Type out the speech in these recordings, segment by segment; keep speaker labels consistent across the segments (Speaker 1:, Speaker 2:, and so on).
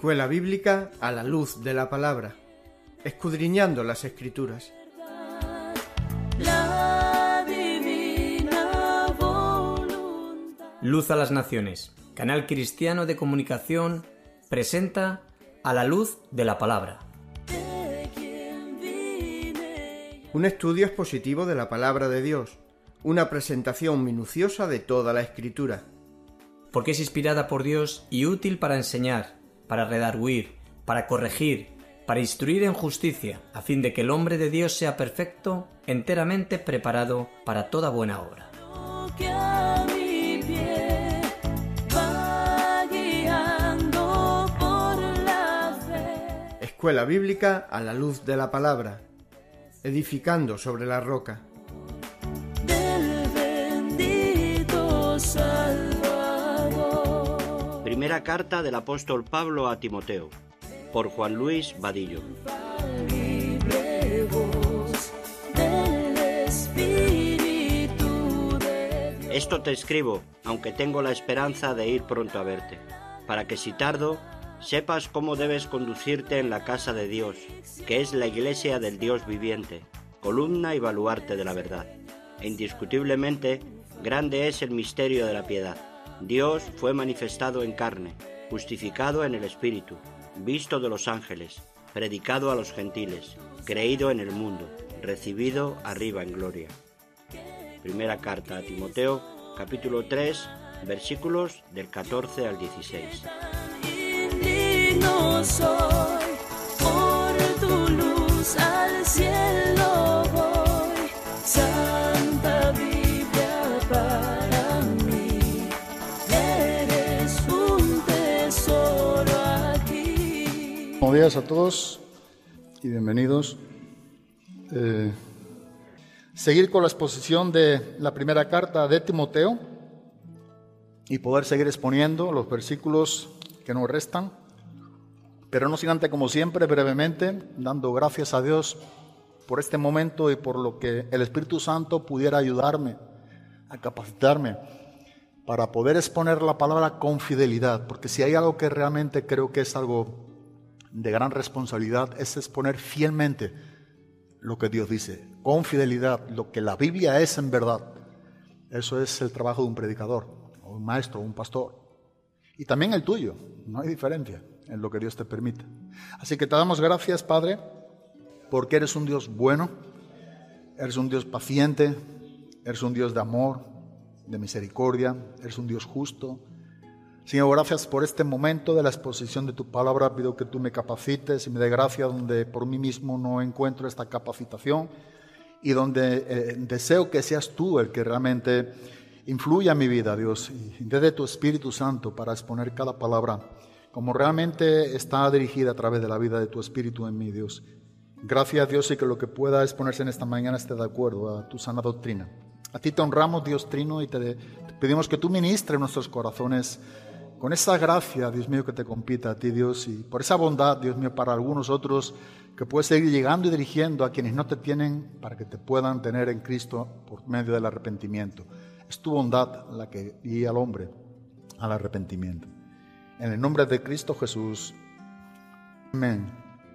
Speaker 1: Escuela Bíblica a la luz de la palabra, escudriñando las Escrituras.
Speaker 2: Luz a las Naciones, canal cristiano de comunicación, presenta A la luz de la palabra.
Speaker 1: Un estudio expositivo de la palabra de Dios, una presentación minuciosa de toda la Escritura.
Speaker 2: Porque es inspirada por Dios y útil para enseñar, para redarguir, para corregir, para instruir en justicia, a fin de que el hombre de Dios sea perfecto, enteramente preparado para toda buena obra.
Speaker 1: Escuela Bíblica a la luz de la palabra, edificando sobre la roca.
Speaker 3: Primera carta del apóstol Pablo a Timoteo, por Juan Luis Vadillo. Esto te escribo, aunque tengo la esperanza de ir pronto a verte, para que si tardo, sepas cómo debes conducirte en la casa de Dios, que es la iglesia del Dios viviente, columna y baluarte de la verdad. E indiscutiblemente, grande es el misterio de la piedad. Dios fue manifestado en carne, justificado en el Espíritu, visto de los ángeles, predicado a los gentiles, creído en el mundo, recibido arriba en gloria. Primera carta a Timoteo, capítulo 3, versículos del 14 al 16.
Speaker 4: Indigno soy, por tu luz al cielo voy, Santa Biblia para mí, eres un tesoro aquí.
Speaker 5: Buenos días a todos y bienvenidos. Seguir con la exposición de la primera carta de Timoteo y poder seguir exponiendo los versículos que nos restan, pero no sin antes, como siempre, brevemente, dando gracias a Dios por este momento y por lo que el Espíritu Santo pudiera ayudarme a capacitarme para poder exponer la palabra con fidelidad, porque si hay algo que realmente creo que es algo de gran responsabilidad, es exponer fielmente lo que Dios dice, con fidelidad, lo que la Biblia es en verdad. Eso es el trabajo de un predicador, o un maestro, o un pastor. Y también el tuyo, no hay diferencia en lo que Dios te permite. Así que te damos gracias, Padre, porque eres un Dios bueno, eres un Dios paciente, eres un Dios de amor, de misericordia, eres un Dios justo. Señor, gracias por este momento de la exposición de tu palabra. Pido que tú me capacites y me dé gracia donde por mí mismo no encuentro esta capacitación y donde deseo que seas tú el que realmente influya en mi vida, Dios, y desde tu Espíritu Santo para exponer cada palabra como realmente está dirigida a través de la vida de tu Espíritu en mí, Dios. Gracias, Dios, y que lo que pueda exponerse en esta mañana esté de acuerdo a tu sana doctrina. A ti te honramos, Dios Trino, y te pedimos que tú ministres nuestros corazones con esa gracia, Dios mío, que te compita a ti, Dios, y por esa bondad, Dios mío, para algunos otros, que puedes seguir llegando y dirigiendo a quienes no te tienen para que te puedan tener en Cristo por medio del arrepentimiento. Es tu bondad la que guía al hombre al arrepentimiento. En el nombre de Cristo Jesús. Amén.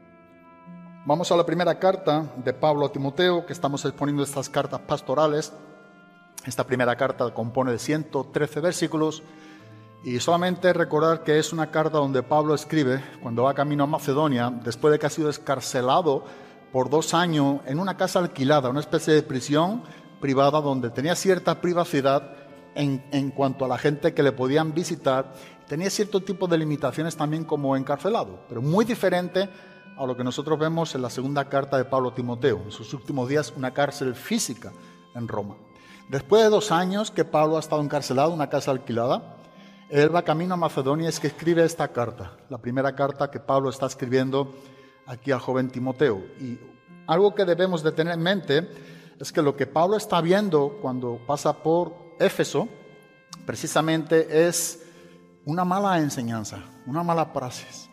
Speaker 5: Vamos a la primera carta de Pablo a Timoteo, que estamos exponiendo estas cartas pastorales. Esta primera carta compone de 113 versículos. Y solamente recordar que es una carta donde Pablo escribe cuando va camino a Macedonia, después de que ha sido escarcelado por 2 años en una casa alquilada, una especie de prisión privada donde tenía cierta privacidad en cuanto a la gente que le podían visitar. Tenía cierto tipo de limitaciones también como encarcelado, pero muy diferente a lo que nosotros vemos en la segunda carta de Pablo a Timoteo, en sus últimos días una cárcel física en Roma. Después de 2 años que Pablo ha estado encarcelado en una casa alquilada, él va camino a Macedonia y es que escribe esta carta, la primera carta que Pablo está escribiendo aquí al joven Timoteo. Y algo que debemos de tener en mente es que lo que Pablo está viendo cuando pasa por Éfeso, precisamente es una mala enseñanza, una mala praxis,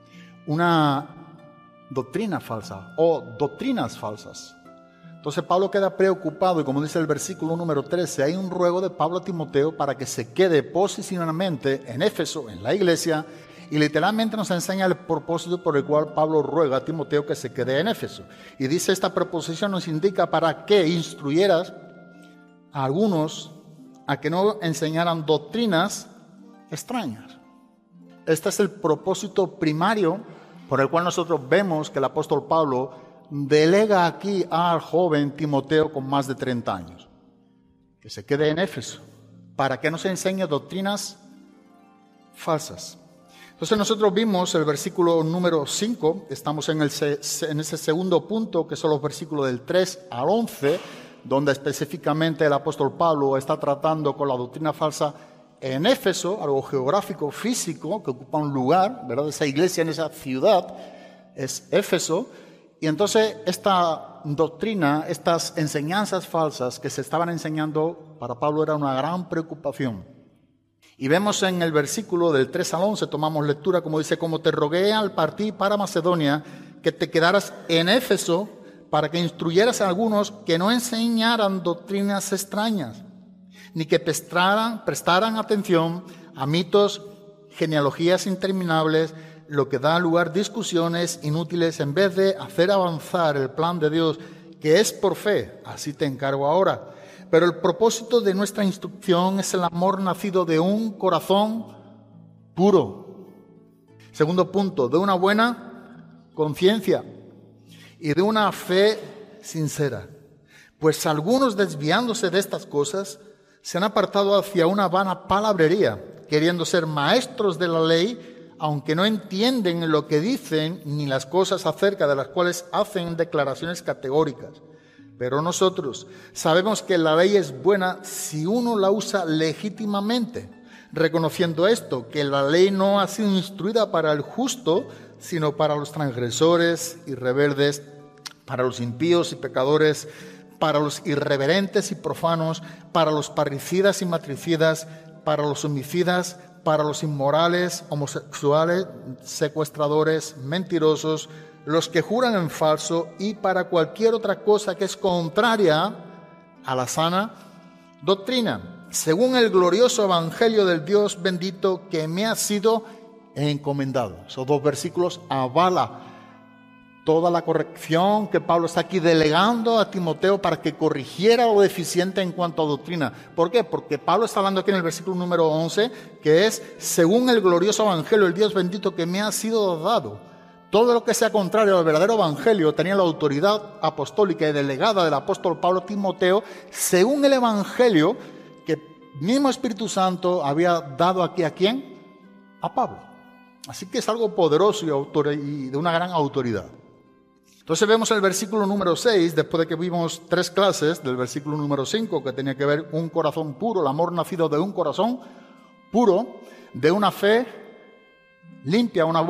Speaker 5: una doctrina falsa o doctrinas falsas. Entonces Pablo queda preocupado y, como dice el versículo número 13, hay un ruego de Pablo a Timoteo para que se quede posicionalmente en Éfeso, en la iglesia, Y literalmente nos enseña el propósito por el cual Pablo ruega a Timoteo que se quede en Éfeso. Y dice, esta preposición nos indica para que instruyeras a algunos a que no enseñaran doctrinas extrañas. Este es el propósito primario por el cual nosotros vemos que el apóstol Pablo delega aquí al joven Timoteo con más de 30 años, que se quede en Éfeso, para que no se enseñe doctrinas falsas. Entonces nosotros vimos el versículo número 5, estamos en ese segundo punto, que son los versículos del 3 al 11, donde específicamente el apóstol Pablo está tratando con la doctrina falsa en Éfeso, algo geográfico, físico, que ocupa un lugar, ¿verdad? Esa iglesia en esa ciudad es Éfeso. Y entonces esta doctrina, estas enseñanzas falsas que se estaban enseñando, para Pablo era una gran preocupación. Y vemos en el versículo del 3 al 11, tomamos lectura, como dice, como te rogué al partir para Macedonia, que te quedaras en Éfeso, para que instruyeras a algunos que no enseñaran doctrinas extrañas, ni que prestaran atención a mitos, genealogías interminables, lo que da lugar a discusiones inútiles, en vez de hacer avanzar el plan de Dios, que es por fe. Así te encargo ahora. Pero el propósito de nuestra instrucción es el amor nacido de un corazón puro. Segundo punto, de una buena conciencia y de una fe sincera. Pues algunos, desviándose de estas cosas, se han apartado hacia una vana palabrería, queriendo ser maestros de la ley, aunque no entienden lo que dicen ni las cosas acerca de las cuales hacen declaraciones categóricas. Pero nosotros sabemos que la ley es buena si uno la usa legítimamente, reconociendo esto, que la ley no ha sido instruida para el justo, sino para los transgresores y rebeldes, para los impíos y pecadores, para los irreverentes y profanos, para los parricidas y matricidas, para los homicidas, para los inmorales, homosexuales, secuestradores, mentirosos, los que juran en falso, y para cualquier otra cosa que es contraria a la sana doctrina, según el glorioso evangelio del Dios bendito que me ha sido encomendado. Esos dos versículos avala toda la corrección que Pablo está aquí delegando a Timoteo para que corrigiera lo deficiente en cuanto a doctrina. ¿Por qué? Porque Pablo está hablando aquí en el versículo número 11, que es según el glorioso evangelio del Dios bendito que me ha sido dado. Todo lo que sea contrario al verdadero evangelio tenía la autoridad apostólica y delegada del apóstol Pablo a Timoteo, según el evangelio que el mismo Espíritu Santo había dado aquí ¿a quién? A Pablo. Así que es algo poderoso y de una gran autoridad. Entonces vemos el versículo número 6, después de que vimos 3 clases, del versículo número 5, que tenía que ver un corazón puro, el amor nacido de un corazón puro, de una fe limpia, de una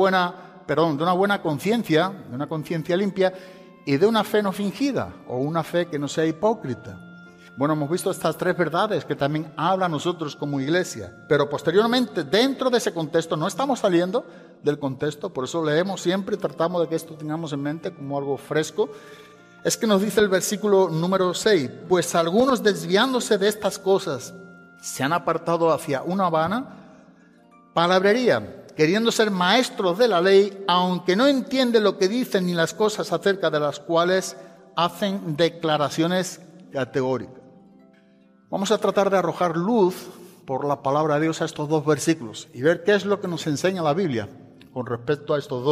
Speaker 5: buena conciencia, de una conciencia limpia, y de una fe no fingida, o una fe que no sea hipócrita. Bueno, hemos visto estas 3 verdades que también habla a nosotros como iglesia, pero posteriormente, dentro de ese contexto, no estamos saliendo del contexto, por eso leemos siempre y tratamos de que esto tengamos en mente como algo fresco. Es que nos dice el versículo número 6, pues algunos desviándose de estas cosas se han apartado hacia una vana palabrería, queriendo ser maestros de la ley, aunque no entienden lo que dicen ni las cosas acerca de las cuales hacen declaraciones categóricas. Vamos a tratar de arrojar luz por la palabra de Dios a estos 2 versículos y ver qué es lo que nos enseña la Biblia con respecto a estos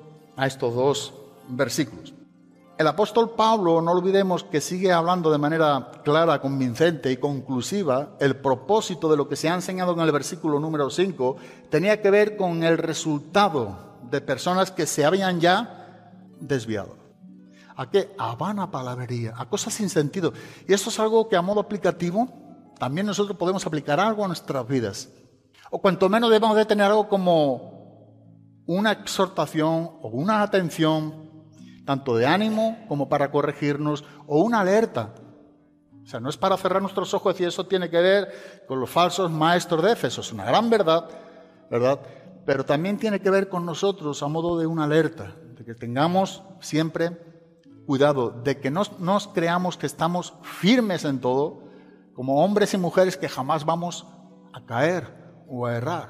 Speaker 5: dos versículos. El apóstol Pablo, no olvidemos que sigue hablando de manera clara, convincente y conclusiva. El propósito de lo que se ha enseñado en el versículo número 5 tenía que ver con el resultado de personas que se habían ya desviado. ¿A qué? A vana palabrería, a cosas sin sentido. Y esto es algo que a modo aplicativo también nosotros podemos aplicar algo a nuestras vidas. O cuanto menos debemos de tener algo como una exhortación o una atención, tanto de ánimo como para corregirnos, o una alerta. O sea, no es para cerrar nuestros ojos y eso tiene que ver con los falsos maestros de Éfeso. Es una gran verdad, pero también tiene que ver con nosotros a modo de una alerta, de que tengamos siempre cuidado, de que no nos creamos que estamos firmes en todo, como hombres y mujeres que jamás vamos a caer o a errar.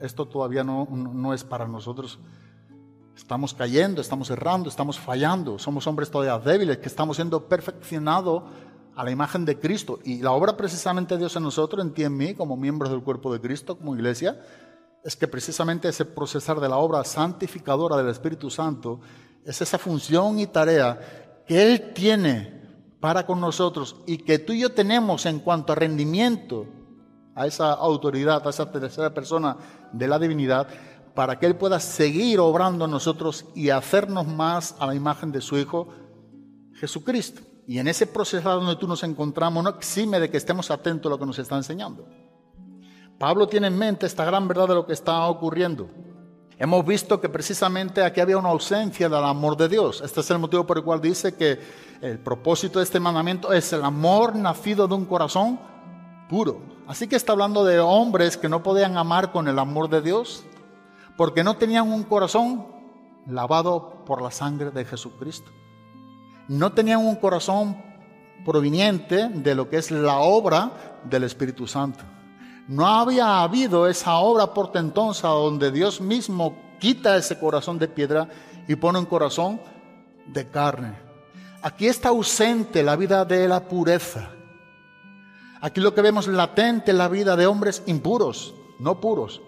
Speaker 5: esto todavía no es para nosotros. Estamos cayendo, estamos errando, estamos fallando. Somos hombres todavía débiles que estamos siendo perfeccionados a la imagen de Cristo. Y la obra precisamente de Dios en nosotros, en ti y en mí, como miembros del cuerpo de Cristo, como iglesia, es que precisamente ese procesar de la obra santificadora del Espíritu Santo es esa función y tarea que Él tiene para con nosotros y que tú y yo tenemos en cuanto a rendimiento a esa autoridad, a esa tercera persona de la divinidad, para que Él pueda seguir obrando en nosotros y hacernos más a la imagen de su Hijo Jesucristo. Y en ese proceso donde tú nos encontramos no exime de que estemos atentos a lo que nos está enseñando. Pablo tiene en mente esta gran verdad de lo que está ocurriendo. Hemos visto que precisamente aquí había una ausencia del amor de Dios. Este es el motivo por el cual dice que el propósito de este mandamiento es el amor nacido de un corazón puro. Así que está hablando de hombres que no podían amar con el amor de Dios porque no tenían un corazón lavado por la sangre de Jesucristo. No tenían un corazón proveniente de lo que es la obra del Espíritu Santo. No había habido esa obra portentosa donde Dios mismo quita ese corazón de piedra y pone un corazón de carne. Aquí está ausente la vida de la pureza. Aquí lo que vemos latente es la vida de hombres impuros, no puros.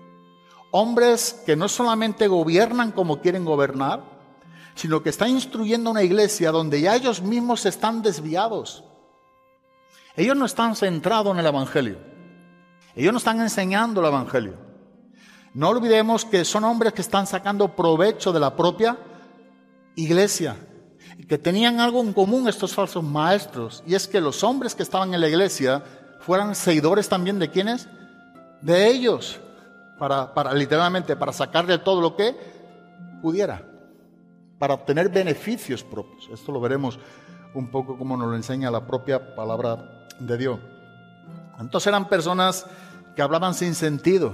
Speaker 5: Hombres que no solamente gobiernan como quieren gobernar, sino que están instruyendo una iglesia donde ya ellos mismos están desviados. Ellos no están centrados en el Evangelio. Ellos no están enseñando el Evangelio. No olvidemos que son hombres que están sacando provecho de la propia iglesia. Y que tenían algo en común estos falsos maestros. Y es que los hombres que estaban en la iglesia fueran seguidores también de ¿quiénes? De ellos. Literalmente, para sacarle todo lo que pudiera. Para obtener beneficios propios. Esto lo veremos un poco como nos lo enseña la propia palabra de Dios. Entonces eran personas que hablaban sin sentido,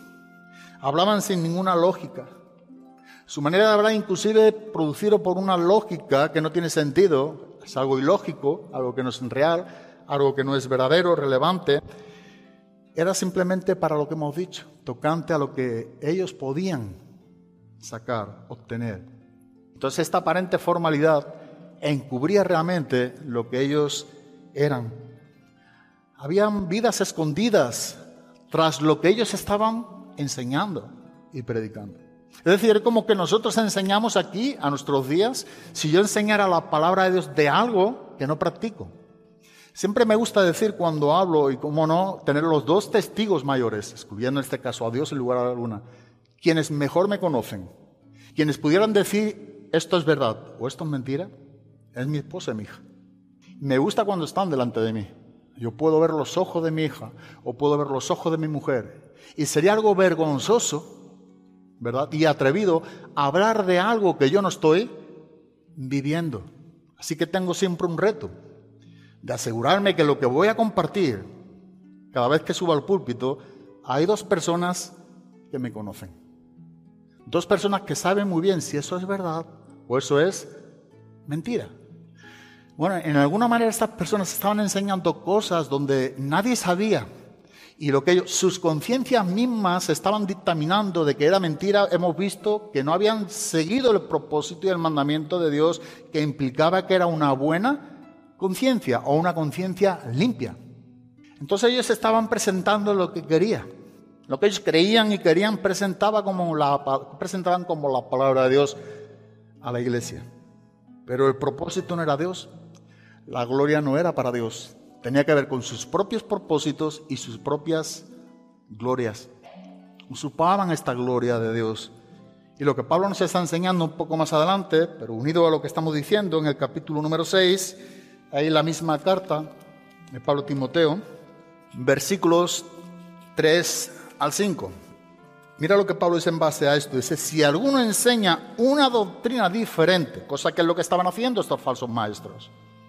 Speaker 5: hablaban sin ninguna lógica. Su manera de hablar inclusive producido por una lógica que no tiene sentido, es algo ilógico, algo que no es real, algo que no es verdadero, relevante. Era simplemente para lo que hemos dicho, tocante a lo que ellos podían sacar, obtener. Entonces esta aparente formalidad encubría realmente lo que ellos eran. Habían vidas escondidas tras lo que ellos estaban enseñando y predicando. Es decir, como que nosotros enseñamos aquí a nuestros días, si yo enseñara la palabra de Dios de algo que no practico. Siempre me gusta decir cuando hablo, y cómo no, tener los dos testigos mayores, excluyendo en este caso a Dios en lugar de alguna, quienes mejor me conocen, quienes pudieran decir esto es verdad o esto es mentira, es mi esposa y mi hija. Me gusta cuando están delante de mí. Yo puedo ver los ojos de mi hija o puedo ver los ojos de mi mujer. Y sería algo vergonzoso, ¿verdad? Y atrevido hablar de algo que yo no estoy viviendo. Así que tengo siempre un reto de asegurarme que lo que voy a compartir, cada vez que suba al púlpito, hay dos personas que me conocen. Dos personas que saben muy bien si eso es verdad o eso es mentira. Bueno, en alguna manera estas personas estaban enseñando cosas donde nadie sabía y lo que sus conciencias mismas estaban dictaminando de que era mentira. Hemos visto que no habían seguido el propósito y el mandamiento de Dios que implicaba que era una buena conciencia o una conciencia limpia. Entonces ellos estaban presentando lo que querían, lo que ellos creían y querían presentaban como la palabra de Dios a la iglesia. Pero el propósito no era Dios. La gloria no era para Dios. Tenía que ver con sus propios propósitos y sus propias glorias. Usurpaban esta gloria de Dios. Y lo que Pablo nos está enseñando un poco más adelante, pero unido a lo que estamos diciendo en el capítulo número 6, ahí la misma carta de Pablo a Timoteo, versículos 3 al 5. Mira lo que Pablo dice en base a esto. Dice, si alguno enseña una doctrina diferente, cosa que es lo que estaban haciendo estos falsos maestros,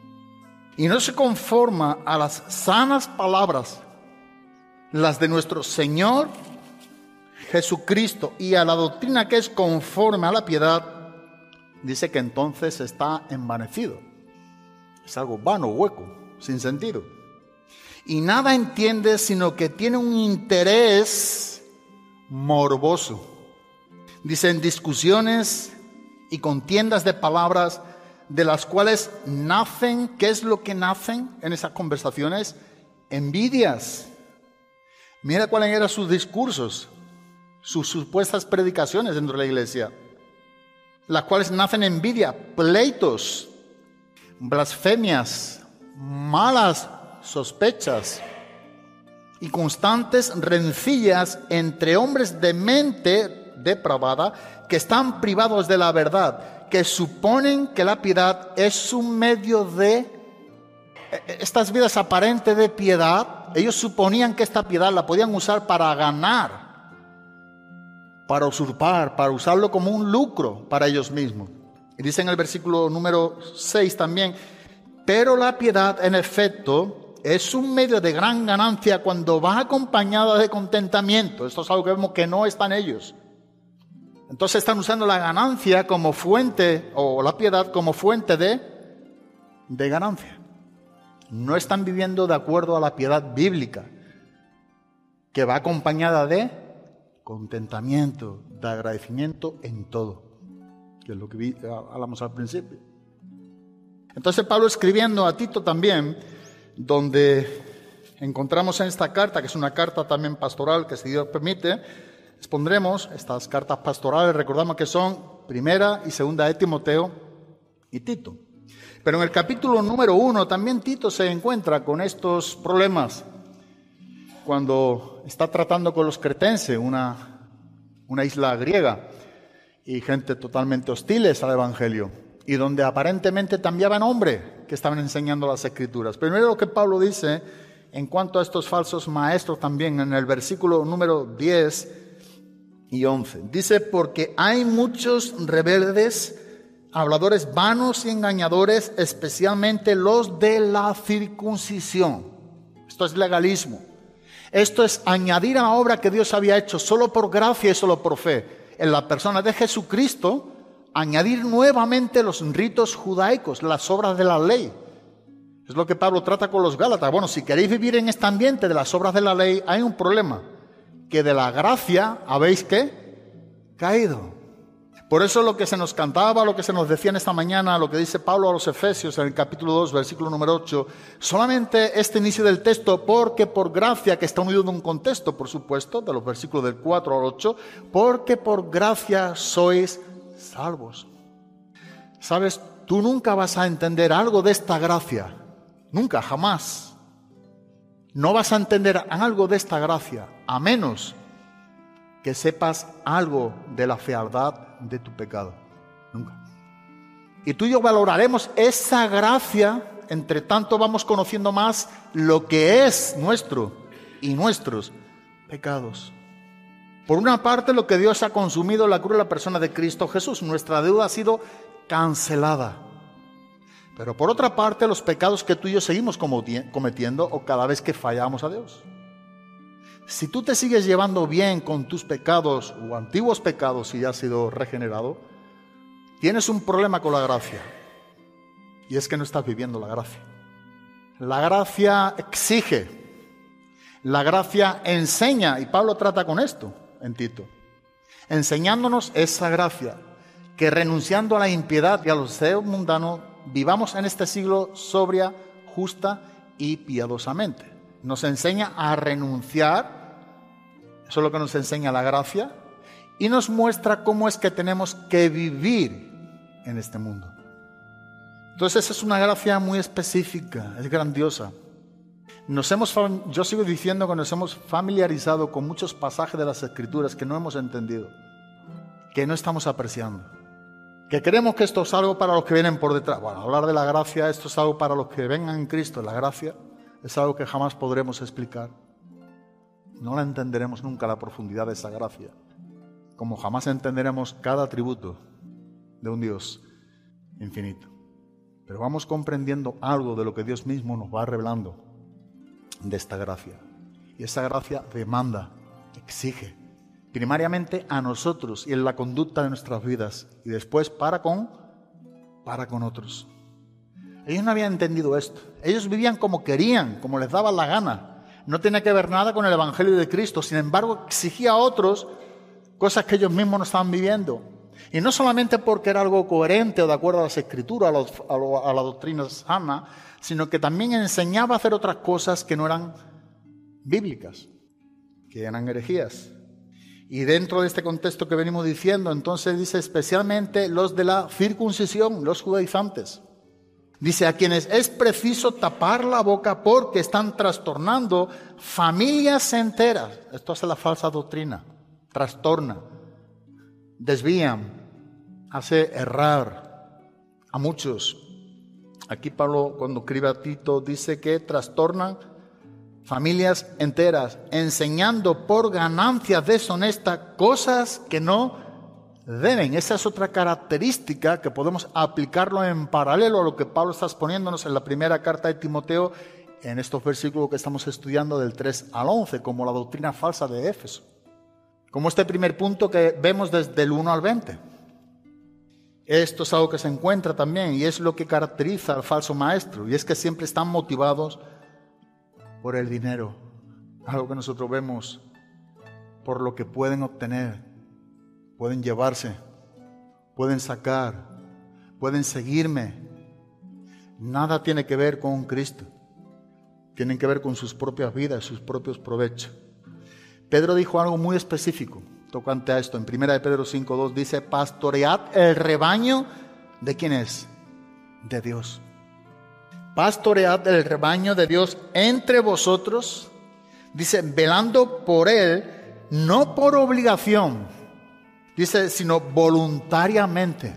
Speaker 5: y no se conforma a las sanas palabras, las de nuestro Señor Jesucristo, y a la doctrina que es conforme a la piedad, dice que entonces está envanecido. Es algo vano, hueco, sin sentido. Y nada entiende, sino que tiene un interés morboso. Dicen discusiones y contiendas de palabras de las cuales nacen, ¿qué es lo que nacen en esas conversaciones? Envidias. Mira cuáles eran sus discursos, sus supuestas predicaciones dentro de la iglesia, las cuales nacen envidia, pleitos, blasfemias, malas sospechas y constantes rencillas entre hombres de mente depravada que están privados de la verdad, que suponen que la piedad es un medio de estas vidas aparentes de piedad. Ellos suponían que esta piedad la podían usar para ganar, para usurpar, para usarlo como un lucro para ellos mismos. Y dice en el versículo número 6 también: pero la piedad en efecto es un medio de gran ganancia cuando va acompañada de contentamiento. Esto es algo que vemos que no está en ellos. Entonces están usando la ganancia como fuente, o la piedad como fuente de ganancia. No están viviendo de acuerdo a la piedad bíblica, que va acompañada de contentamiento, de agradecimiento en todo, que es lo que hablamos al principio. Entonces Pablo, escribiendo a Tito también, donde encontramos en esta carta, que es una carta también pastoral, que si Dios permite, expondremos estas cartas pastorales. Recordamos que son primera y segunda de Timoteo y Tito. Pero en el capítulo número 1 también Tito se encuentra con estos problemas cuando está tratando con los cretenses, una isla griega, y gente totalmente hostiles al Evangelio, y donde aparentemente cambiaban hombres que estaban enseñando las Escrituras. Primero lo que Pablo dice en cuanto a estos falsos maestros también, en el versículo número 10 y 11. Dice: porque hay muchos rebeldes, habladores vanos y engañadores, especialmente los de la circuncisión. Esto es legalismo. Esto es añadir a la obra que Dios había hecho solo por gracia y solo por fe en la persona de Jesucristo, añadir nuevamente los ritos judaicos, las obras de la ley. Es lo que Pablo trata con los Gálatas. Bueno, si queréis vivir en este ambiente de las obras de la ley, hay un problema, que de la gracia habéis ¿qué? Caído. Por eso lo que se nos cantaba, lo que se nos decía en esta mañana, lo que dice Pablo a los Efesios en el capítulo 2, versículo número 8, solamente este inicio del texto, porque por gracia, que está unido en un contexto, por supuesto, de los versículos del 4 al 8, porque por gracia sois salvos. ¿Sabes? Tú nunca vas a entender algo de esta gracia. Nunca, jamás. No vas a entender algo de esta gracia, a menos que sepas algo de la fealdad de tu pecado. Nunca. Y tú y yo valoraremos esa gracia, entre tanto vamos conociendo más lo que es nuestro y nuestros pecados. Por una parte, lo que Dios ha consumido en la cruz de la persona de Cristo Jesús. Nuestra deuda ha sido cancelada. Pero por otra parte, los pecados que tú y yo seguimos cometiendo, o cada vez que fallamos a Dios. Si tú te sigues llevando bien con tus pecados o antiguos pecados, si ya has sido regenerado, tienes un problema con la gracia. Y es que no estás viviendo la gracia. La gracia exige. La gracia enseña. Y Pablo trata con esto en Tito. Enseñándonos esa gracia. Que renunciando a la impiedad y a los deseos mundanos, vivamos en este siglo sobria, justa y piadosamente. Nos enseña a renunciar, eso es lo que nos enseña la gracia, y nos muestra cómo es que tenemos que vivir en este mundo. Entonces es una gracia muy específica, es grandiosa. Yo sigo diciendo que nos hemos familiarizado con muchos pasajes de las Escrituras que no hemos entendido, que no estamos apreciando, que creemos que esto es algo para los que vienen por detrás. Bueno, hablar de la gracia, esto es algo para los que vengan en Cristo. La gracia es algo que jamás podremos explicar. No la entenderemos nunca, la profundidad de esa gracia, como jamás entenderemos cada atributo de un Dios infinito. Pero vamos comprendiendo algo de lo que Dios mismo nos va revelando de esta gracia. Y esa gracia demanda, exige, primariamente a nosotros y en la conducta de nuestras vidas, y después para con otros. Ellos no habían entendido esto. Ellos vivían como querían, como les daba la gana. no tenía que ver nada con el Evangelio de Cristo. Sin embargo, exigía a otros cosas que ellos mismos no estaban viviendo. Y no solamente porque era algo coherente o de acuerdo a las Escrituras, a la doctrina sana, sino que también enseñaba a hacer otras cosas que no eran bíblicas, que eran herejías. Y dentro de este contexto que venimos diciendo, entonces dice especialmente los de la circuncisión, los judaizantes. Dice, a quienes es preciso tapar la boca porque están trastornando familias enteras. Esto hace la falsa doctrina, trastorna, desvían, hace errar a muchos. Aquí Pablo, cuando escribe a Tito, dice que trastornan familias enteras, enseñando por ganancias deshonestas cosas que no deben. Esa es otra característica que podemos aplicarlo en paralelo a lo que Pablo está exponiéndonos en la primera carta de Timoteo, en estos versículos que estamos estudiando del 3 al 11, como la doctrina falsa de Éfeso. Como este primer punto que vemos desde el 1 al 20. Esto es algo que se encuentra también y es lo que caracteriza al falso maestro, y es que siempre están motivados por el dinero, algo que nosotros vemos por lo que pueden obtener, pueden llevarse, pueden sacar, pueden seguirme. Nada tiene que ver con Cristo, tienen que ver con sus propias vidas, sus propios provechos. Pedro dijo algo muy específico tocante a esto. En 1 de Pedro 5:2 dice, pastoread el rebaño, ¿de quién es? De Dios. Pastoread el rebaño de Dios entre vosotros, dice, velando por él, no por obligación, dice, sino voluntariamente,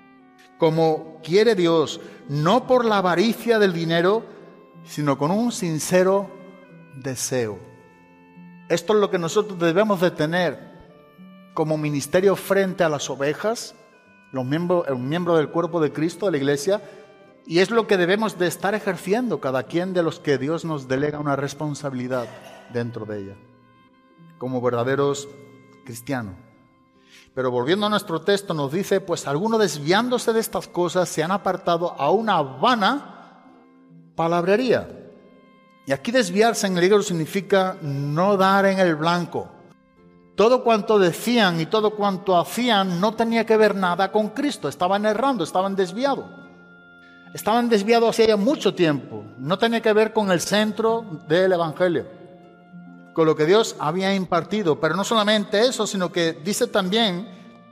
Speaker 5: como quiere Dios, no por la avaricia del dinero, sino con un sincero deseo. Esto es lo que nosotros debemos de tener como ministerio frente a las ovejas, el miembro del cuerpo de Cristo, de la iglesia, y es lo que debemos de estar ejerciendo cada quien de los que Dios nos delega una responsabilidad dentro de ella, como verdaderos cristianos. Pero volviendo a nuestro texto nos dice, pues algunos desviándose de estas cosas se han apartado a una vana palabrería. Y aquí desviarse en el griego significa no dar en el blanco. Todo cuanto decían y todo cuanto hacían no tenía que ver nada con Cristo. Estaban errando, estaban desviados. Estaban desviados hacía mucho tiempo. No tenía que ver con el centro del Evangelio, con lo que Dios había impartido. Pero no solamente eso, sino que dice también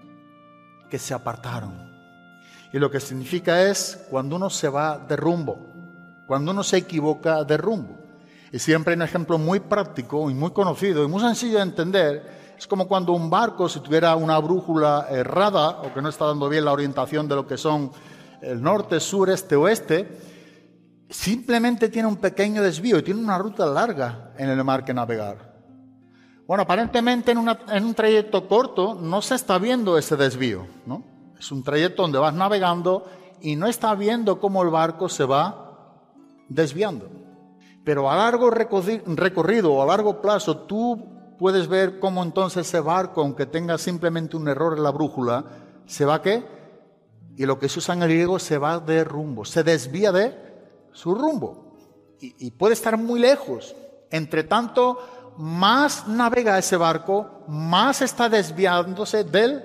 Speaker 5: que se apartaron. Y lo que significa es cuando uno se va de rumbo, cuando uno se equivoca de rumbo. Y siempre hay un ejemplo muy práctico y muy conocido y muy sencillo de entender. Es como cuando un barco, si tuviera una brújula errada o que no está dando bien la orientación de lo que son el norte, sur, este, oeste, simplemente tiene un pequeño desvío y tiene una ruta larga en el mar que navegar. Bueno, aparentemente en un trayecto corto no se está viendo ese desvío, ¿no? Es un trayecto donde vas navegando y no está viendo cómo el barco se va desviando. Pero a largo recorrido o a largo plazo tú puedes ver cómo entonces ese barco, aunque tenga simplemente un error en la brújula, se va ¿qué? Y lo que se usa en el griego, se va de rumbo, se desvía de su rumbo. Y puede estar muy lejos. Entre tanto, más navega ese barco, más está desviándose del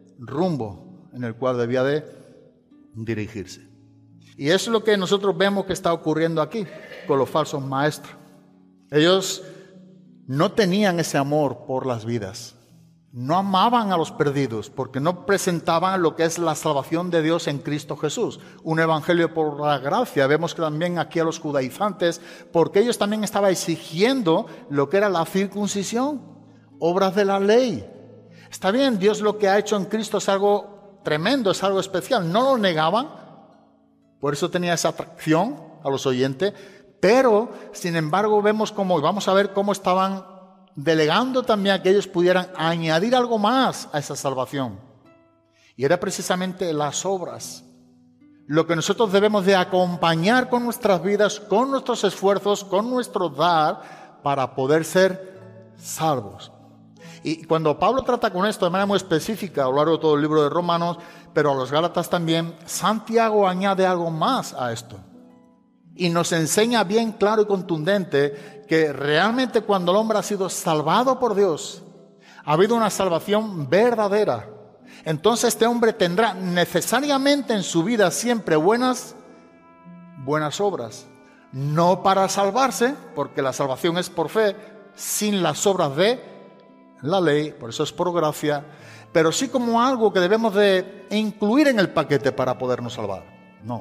Speaker 5: rumbo en el cual debía de dirigirse. Y eso es lo que nosotros vemos que está ocurriendo aquí con los falsos maestros. Ellos no tenían ese amor por las vidas. No amaban a los perdidos porque no presentaban lo que es la salvación de Dios en Cristo Jesús. Un evangelio por la gracia. Vemos que también aquí a los judaizantes, porque ellos también estaban exigiendo lo que era la circuncisión, obras de la ley. Está bien, Dios lo que ha hecho en Cristo es algo tremendo, es algo especial. No lo negaban, por eso tenía esa atracción a los oyentes. Pero, sin embargo, vemos cómo, y vamos a ver cómo estaban delegando también a que ellos pudieran añadir algo más a esa salvación. Y era precisamente las obras. Lo que nosotros debemos de acompañar con nuestras vidas, con nuestros esfuerzos, con nuestro dar, para poder ser salvos. Y cuando Pablo trata con esto de manera muy específica a lo largo de todo el libro de Romanos, pero a los Gálatas también, Santiago añade algo más a esto. y nos enseña bien claro y contundente que realmente cuando el hombre ha sido salvado por Dios, ha habido una salvación verdadera. Entonces este hombre tendrá necesariamente en su vida siempre buenas obras. No para salvarse, porque la salvación es por fe, sin las obras de la ley, por eso es por gracia, pero sí como algo que debemos de incluir en el paquete para podernos salvar. No.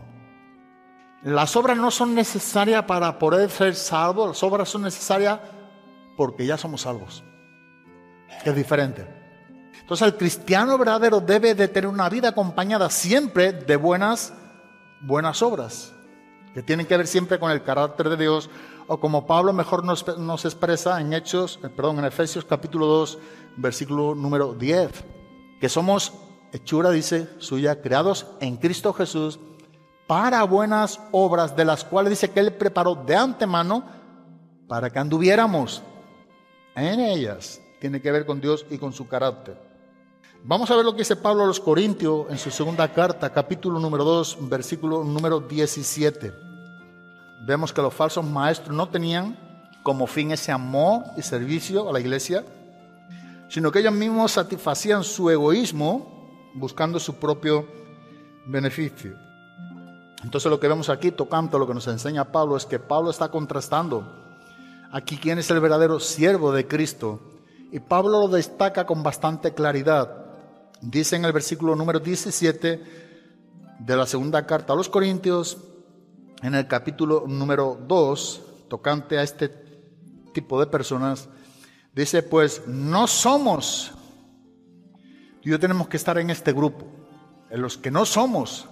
Speaker 5: Las obras no son necesarias para poder ser salvos, las obras son necesarias porque ya somos salvos, que es diferente. Entonces el cristiano verdadero debe de tener una vida acompañada siempre de buenas obras, que tienen que ver siempre con el carácter de Dios, o como Pablo mejor nos expresa en Efesios capítulo 2, versículo número 10, que somos hechura, dice, suya, creados en Cristo Jesús para buenas obras, de las cuales dice que Él preparó de antemano para que anduviéramos en ellas. Tiene que ver con Dios y con su carácter. Vamos a ver lo que dice Pablo a los Corintios en su segunda carta, capítulo número 2, versículo número 17. Vemos que los falsos maestros no tenían como fin ese amor y servicio a la iglesia, sino que ellos mismos satisfacían su egoísmo buscando su propio beneficio. Entonces lo que vemos aquí, tocando lo que nos enseña Pablo, es que Pablo está contrastando aquí quién es el verdadero siervo de Cristo. Y Pablo lo destaca con bastante claridad. Dice en el versículo número 17 de la segunda carta a los Corintios, en el capítulo número 2, tocante a este tipo de personas, dice, pues no somos, tú y yo tenemos que estar en este grupo, en los que no somos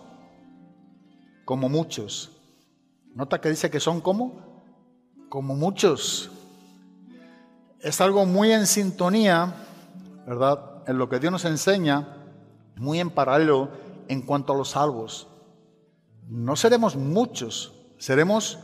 Speaker 5: como muchos. Nota que dice que son como muchos. Es algo muy en sintonía, ¿verdad?, en lo que Dios nos enseña, muy en paralelo en cuanto a los salvos. No seremos muchos, seremos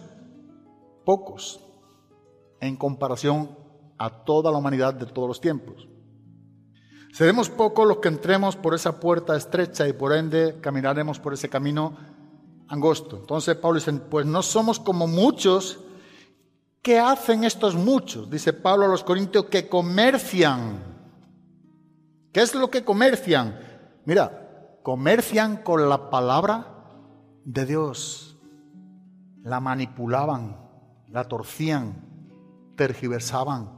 Speaker 5: pocos en comparación a toda la humanidad de todos los tiempos. Seremos pocos los que entremos por esa puerta estrecha y por ende caminaremos por ese camino angosto. Entonces Pablo dice, pues no somos como muchos. ¿Qué hacen estos muchos? Dice Pablo a los Corintios, que comercian. ¿Qué es lo que comercian? Mira, comercian con la palabra de Dios. La manipulaban, la torcían, tergiversaban.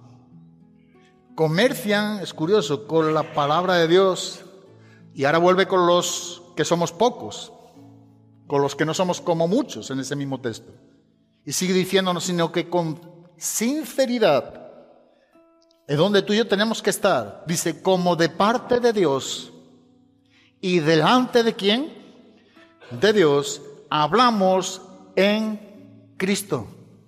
Speaker 5: Comercian, es curioso, con la palabra de Dios. Y ahora vuelve con los que somos pocos, con los que no somos como muchos en ese mismo texto. Y sigue diciéndonos, sino que con sinceridad es donde tú y yo tenemos que estar. Dice, como de parte de Dios y delante de ¿quién? De Dios, hablamos en Cristo.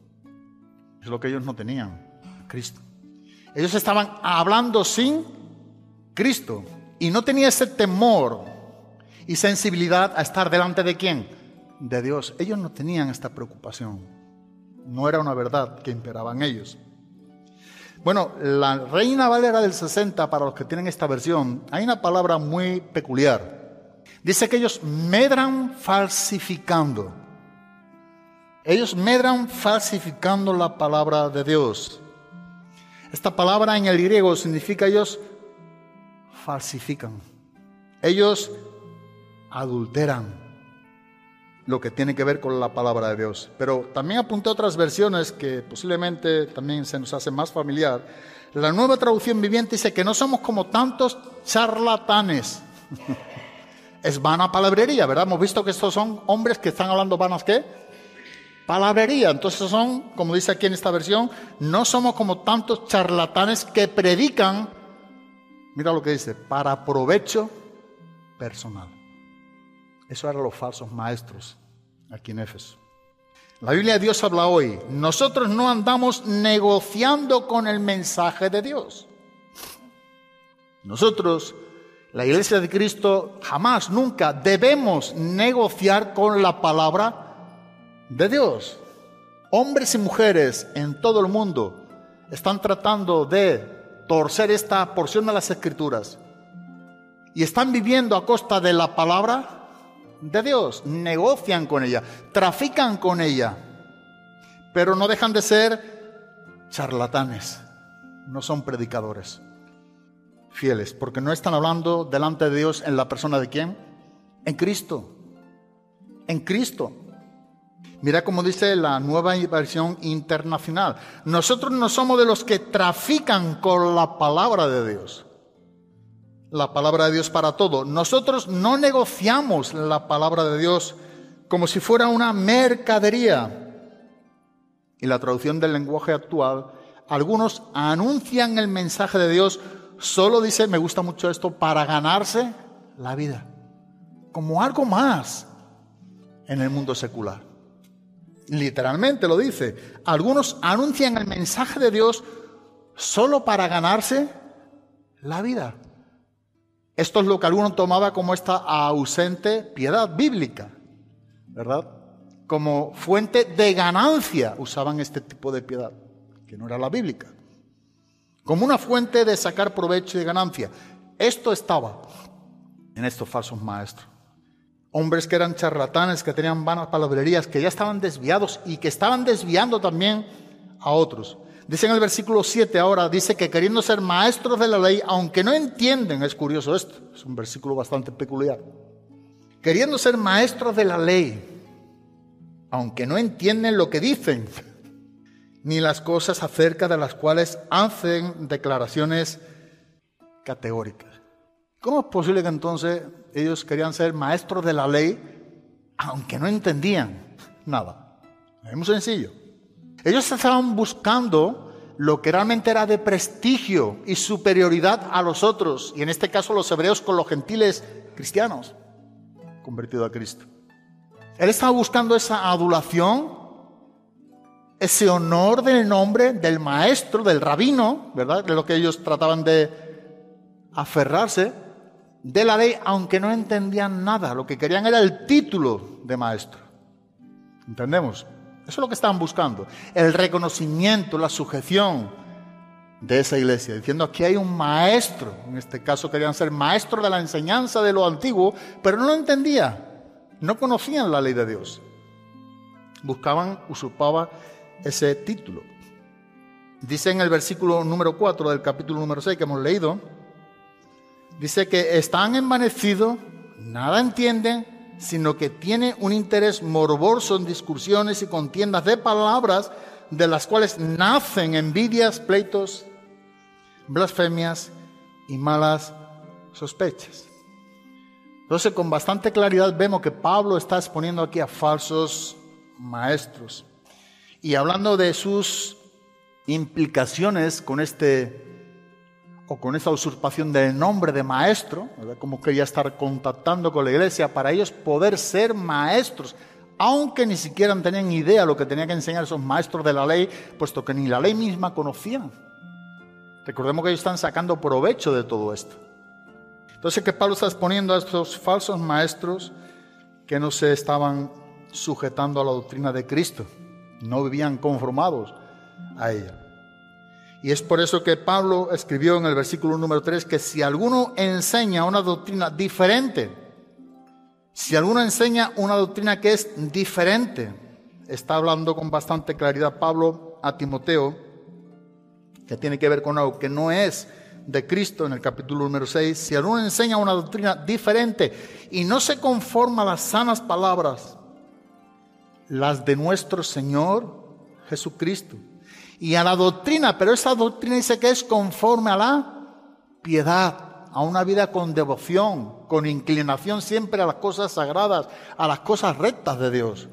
Speaker 5: Es lo que ellos no tenían, Cristo. Ellos estaban hablando sin Cristo y no tenía ese temor y sensibilidad a estar delante de ¿quién? De Dios. Ellos no tenían esta preocupación. No era una verdad que imperaba en ellos. Bueno, la Reina Valera del 60, para los que tienen esta versión, hay una palabra muy peculiar. Dice que ellos medran falsificando. Ellos medran falsificando la palabra de Dios. Esta palabra en el griego significa ellos falsifican. Ellos adulteran lo que tiene que ver con la palabra de Dios. Pero también apunté otras versiones que posiblemente también se nos hace más familiar. La Nueva Traducción Viviente dice que no somos como tantos charlatanes. Es vana palabrería, ¿verdad? Hemos visto que estos son hombres que están hablando vanas, ¿qué? Palabrería. Entonces son, como dice aquí en esta versión, no somos como tantos charlatanes que predican, mira lo que dice, para provecho personal. Eso eran los falsos maestros aquí en Éfeso. La Biblia de Dios habla hoy. Nosotros no andamos negociando con el mensaje de Dios. Nosotros, la Iglesia de Cristo, jamás, nunca debemos negociar con la palabra de Dios. Hombres y mujeres en todo el mundo están tratando de torcer esta porción de las Escrituras y están viviendo a costa de la palabra de Dios, negocian con ella, trafican con ella. pero no dejan de ser charlatanes, no son predicadores fieles, porque no están hablando delante de Dios en la persona de ¿quién? En Cristo. En Cristo. Mira cómo dice la Nueva Versión Internacional. Nosotros no somos de los que trafican con la palabra de Dios. La palabra de Dios para todo. Nosotros no negociamos la palabra de Dios como si fuera una mercadería. Y la traducción del lenguaje actual, algunos anuncian el mensaje de Dios, solo dice, me gusta mucho esto, para ganarse la vida. Como algo más en el mundo secular. Literalmente lo dice. Algunos anuncian el mensaje de Dios solo para ganarse la vida. Esto es lo que alguno tomaba como esta ausente piedad bíblica, ¿verdad? Como fuente de ganancia usaban este tipo de piedad, que no era la bíblica. Como una fuente de sacar provecho y de ganancia. Esto estaba en estos falsos maestros. Hombres que eran charlatanes, que tenían vanas palabrerías, que ya estaban desviados y que estaban desviando también a otros. Dice en el versículo 7 ahora, dice que queriendo ser maestros de la ley, aunque no entienden, es curioso esto, es un versículo bastante peculiar. Queriendo ser maestros de la ley, aunque no entienden lo que dicen, ni las cosas acerca de las cuales hacen declaraciones categóricas. ¿Cómo es posible que entonces ellos querían ser maestros de la ley, aunque no entendían nada? Es muy sencillo. Ellos estaban buscando lo que realmente era de prestigio y superioridad a los otros, y en este caso los hebreos con los gentiles cristianos, convertidos a Cristo. Él estaba buscando esa adulación, ese honor del nombre del maestro, del rabino, ¿verdad? De lo que ellos trataban de aferrarse, de la ley, aunque no entendían nada. Lo que querían era el título de maestro. ¿Entendemos? Eso es lo que estaban buscando. El reconocimiento, la sujeción de esa iglesia. Diciendo, aquí hay un maestro. En este caso querían ser maestros de la enseñanza de lo antiguo, pero no lo entendían. No conocían la ley de Dios. Buscaban, usurpaban ese título. Dice en el versículo número 4 del capítulo número 6 que hemos leído, dice que están envanecidos, nada entienden, sino que tienen un interés morboso en discusiones y contiendas de palabras, de las cuales nacen envidias, pleitos, blasfemias y malas sospechas. Entonces, con bastante claridad vemos que Pablo está exponiendo aquí a falsos maestros y hablando de sus implicaciones con con esta usurpación del nombre de maestro, ¿verdad? Como quería estar contactando con la iglesia para ellos poder ser maestros, aunque ni siquiera tenían idea de lo que tenían que enseñar esos maestros de la ley, puesto que ni la ley misma conocían. Recordemos que ellos están sacando provecho de todo esto. Entonces, que Pablo está exponiendo a estos falsos maestros que no se estaban sujetando a la doctrina de Cristo, no vivían conformados a ella. Y es por eso que Pablo escribió en el versículo número 3 que si alguno enseña una doctrina diferente, si alguno enseña una doctrina que es diferente, está hablando con bastante claridad Pablo a Timoteo, que tiene que ver con algo que no es de Cristo en el capítulo número 6, si alguno enseña una doctrina diferente y no se conforma a las sanas palabras, las de nuestro Señor Jesucristo, y a la doctrina, pero esa doctrina dice que es conforme a la piedad, a una vida con devoción, con inclinación siempre a las cosas sagradas, a las cosas rectas de Dios.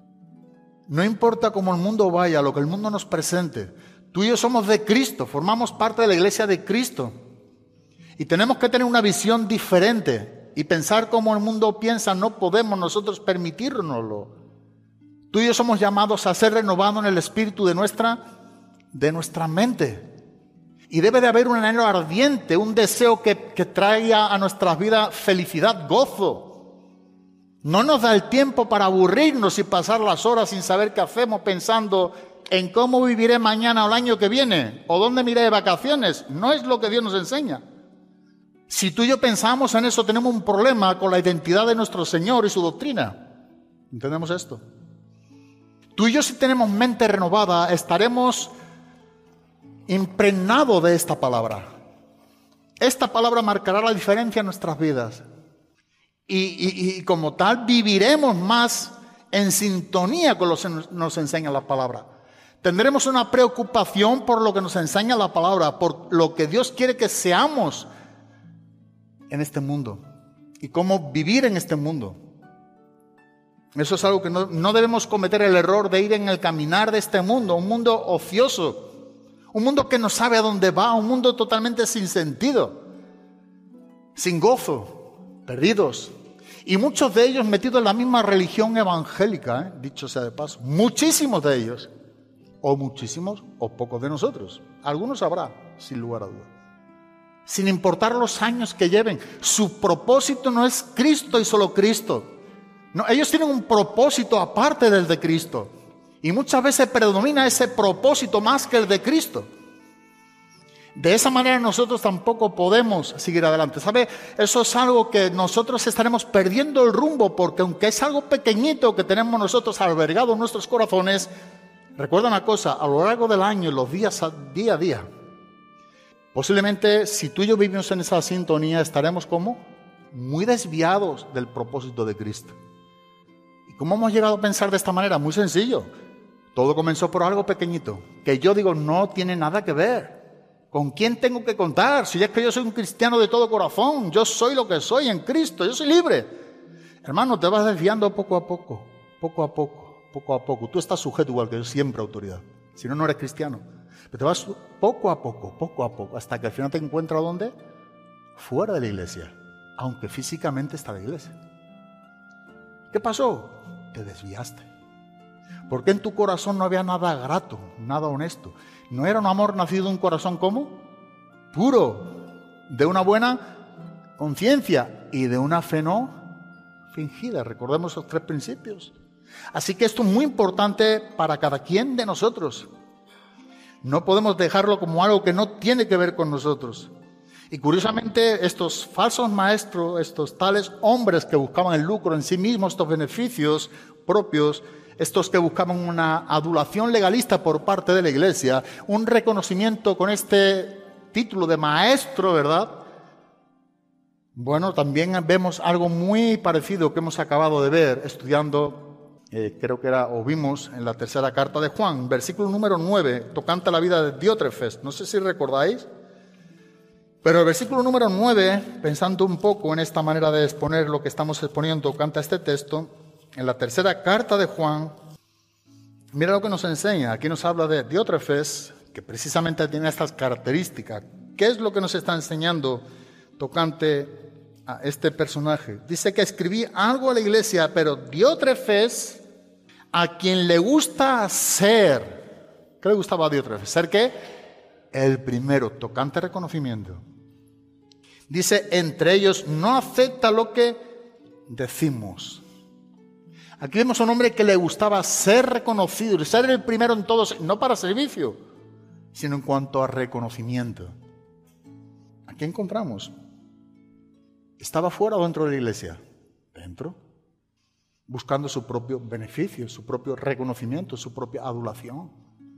Speaker 5: No importa cómo el mundo vaya, lo que el mundo nos presente, tú y yo somos de Cristo, formamos parte de la iglesia de Cristo y tenemos que tener una visión diferente y pensar como el mundo piensa, no podemos nosotros permitírnoslo. Tú y yo somos llamados a ser renovados en el espíritu de nuestra mente. Y debe de haber un anhelo ardiente, un deseo que traiga a nuestras vidas felicidad, gozo. No nos da el tiempo para aburrirnos y pasar las horas sin saber qué hacemos, pensando en cómo viviré mañana o el año que viene, o dónde me iré de vacaciones. No es lo que Dios nos enseña. Si tú y yo pensamos en eso, tenemos un problema con la identidad de nuestro Señor y su doctrina. ¿Entendemos esto? Tú y yo, si tenemos mente renovada, estaremos impregnados de esta palabra. Esta palabra marcará la diferencia en nuestras vidas. Y como tal, viviremos más en sintonía con lo que nos enseña la palabra. Tendremos una preocupación por lo que nos enseña la palabra, por lo que Dios quiere que seamos en este mundo y cómo vivir en este mundo. Eso es algo que no debemos cometer el error de ir en el caminar de este mundo, un mundo ocioso, un mundo que no sabe a dónde va, un mundo totalmente sin sentido, sin gozo, perdidos. Y muchos de ellos metidos en la misma religión evangélica, dicho sea de paso. Muchísimos de ellos, o muchísimos o pocos de nosotros. Algunos habrá, sin lugar a dudas. Sin importar los años que lleven, su propósito no es Cristo y solo Cristo. No, ellos tienen un propósito aparte del de Cristo. Y muchas veces predomina ese propósito más que el de Cristo. De esa manera nosotros tampoco podemos seguir adelante. ¿Sabe? Eso es algo que nosotros estaremos perdiendo el rumbo, porque aunque es algo pequeñito que tenemos nosotros albergado en nuestros corazones, recuerda una cosa, a lo largo del año, los días, día a día, posiblemente si tú y yo vivimos en esa sintonía, estaremos como muy desviados del propósito de Cristo. ¿Y cómo hemos llegado a pensar de esta manera? Muy sencillo. Todo comenzó por algo pequeñito, que yo digo no tiene nada que ver. ¿Con quién tengo que contar? Si es que yo soy un cristiano de todo corazón, yo soy lo que soy en Cristo, yo soy libre. Hermano, te vas desviando poco a poco, poco a poco, poco a poco. Tú estás sujeto igual que yo, siempre a autoridad. Si no, no eres cristiano. Pero te vas poco a poco, hasta que al final te encuentras ¿dónde? Fuera de la iglesia, aunque físicamente está la iglesia. ¿Qué pasó? Te desviaste. Porque en tu corazón no había nada grato, nada honesto. No era un amor nacido de un corazón ¿cómo? Puro, de una buena conciencia y de una fe no fingida. Recordemos esos 3 principios. Así que esto es muy importante para cada quien de nosotros. No podemos dejarlo como algo que no tiene que ver con nosotros. Y curiosamente estos falsos maestros, estos tales hombres que buscaban el lucro en sí mismos, estos beneficios propios, estos que buscaban una adulación legalista por parte de la iglesia, un reconocimiento con este título de maestro, ¿verdad? Bueno, también vemos algo muy parecido que hemos acabado de ver estudiando, creo que era, o vimos en la tercera carta de Juan, versículo número 9, tocante a la vida de Diótrefes. No sé si recordáis, pero el versículo número 9, pensando un poco en esta manera de exponer lo que estamos exponiendo tocante a este texto, en la tercera carta de Juan, mira lo que nos enseña. Aquí nos habla de Diótrefes, que precisamente tiene estas características. ¿Qué es lo que nos está enseñando tocante a este personaje? Dice que escribí algo a la iglesia, pero Diótrefes, a quien le gusta ser, ¿qué le gustaba a Diótrefes? ¿Ser qué? El primero, tocante reconocimiento. Dice, entre ellos no acepta lo que decimos. Aquí vemos a un hombre que le gustaba ser reconocido, ser el primero en todo, no para servicio, sino en cuanto a reconocimiento. ¿A qué encontramos? ¿Estaba fuera o dentro de la iglesia? Dentro. Buscando su propio beneficio, su propio reconocimiento, su propia adulación.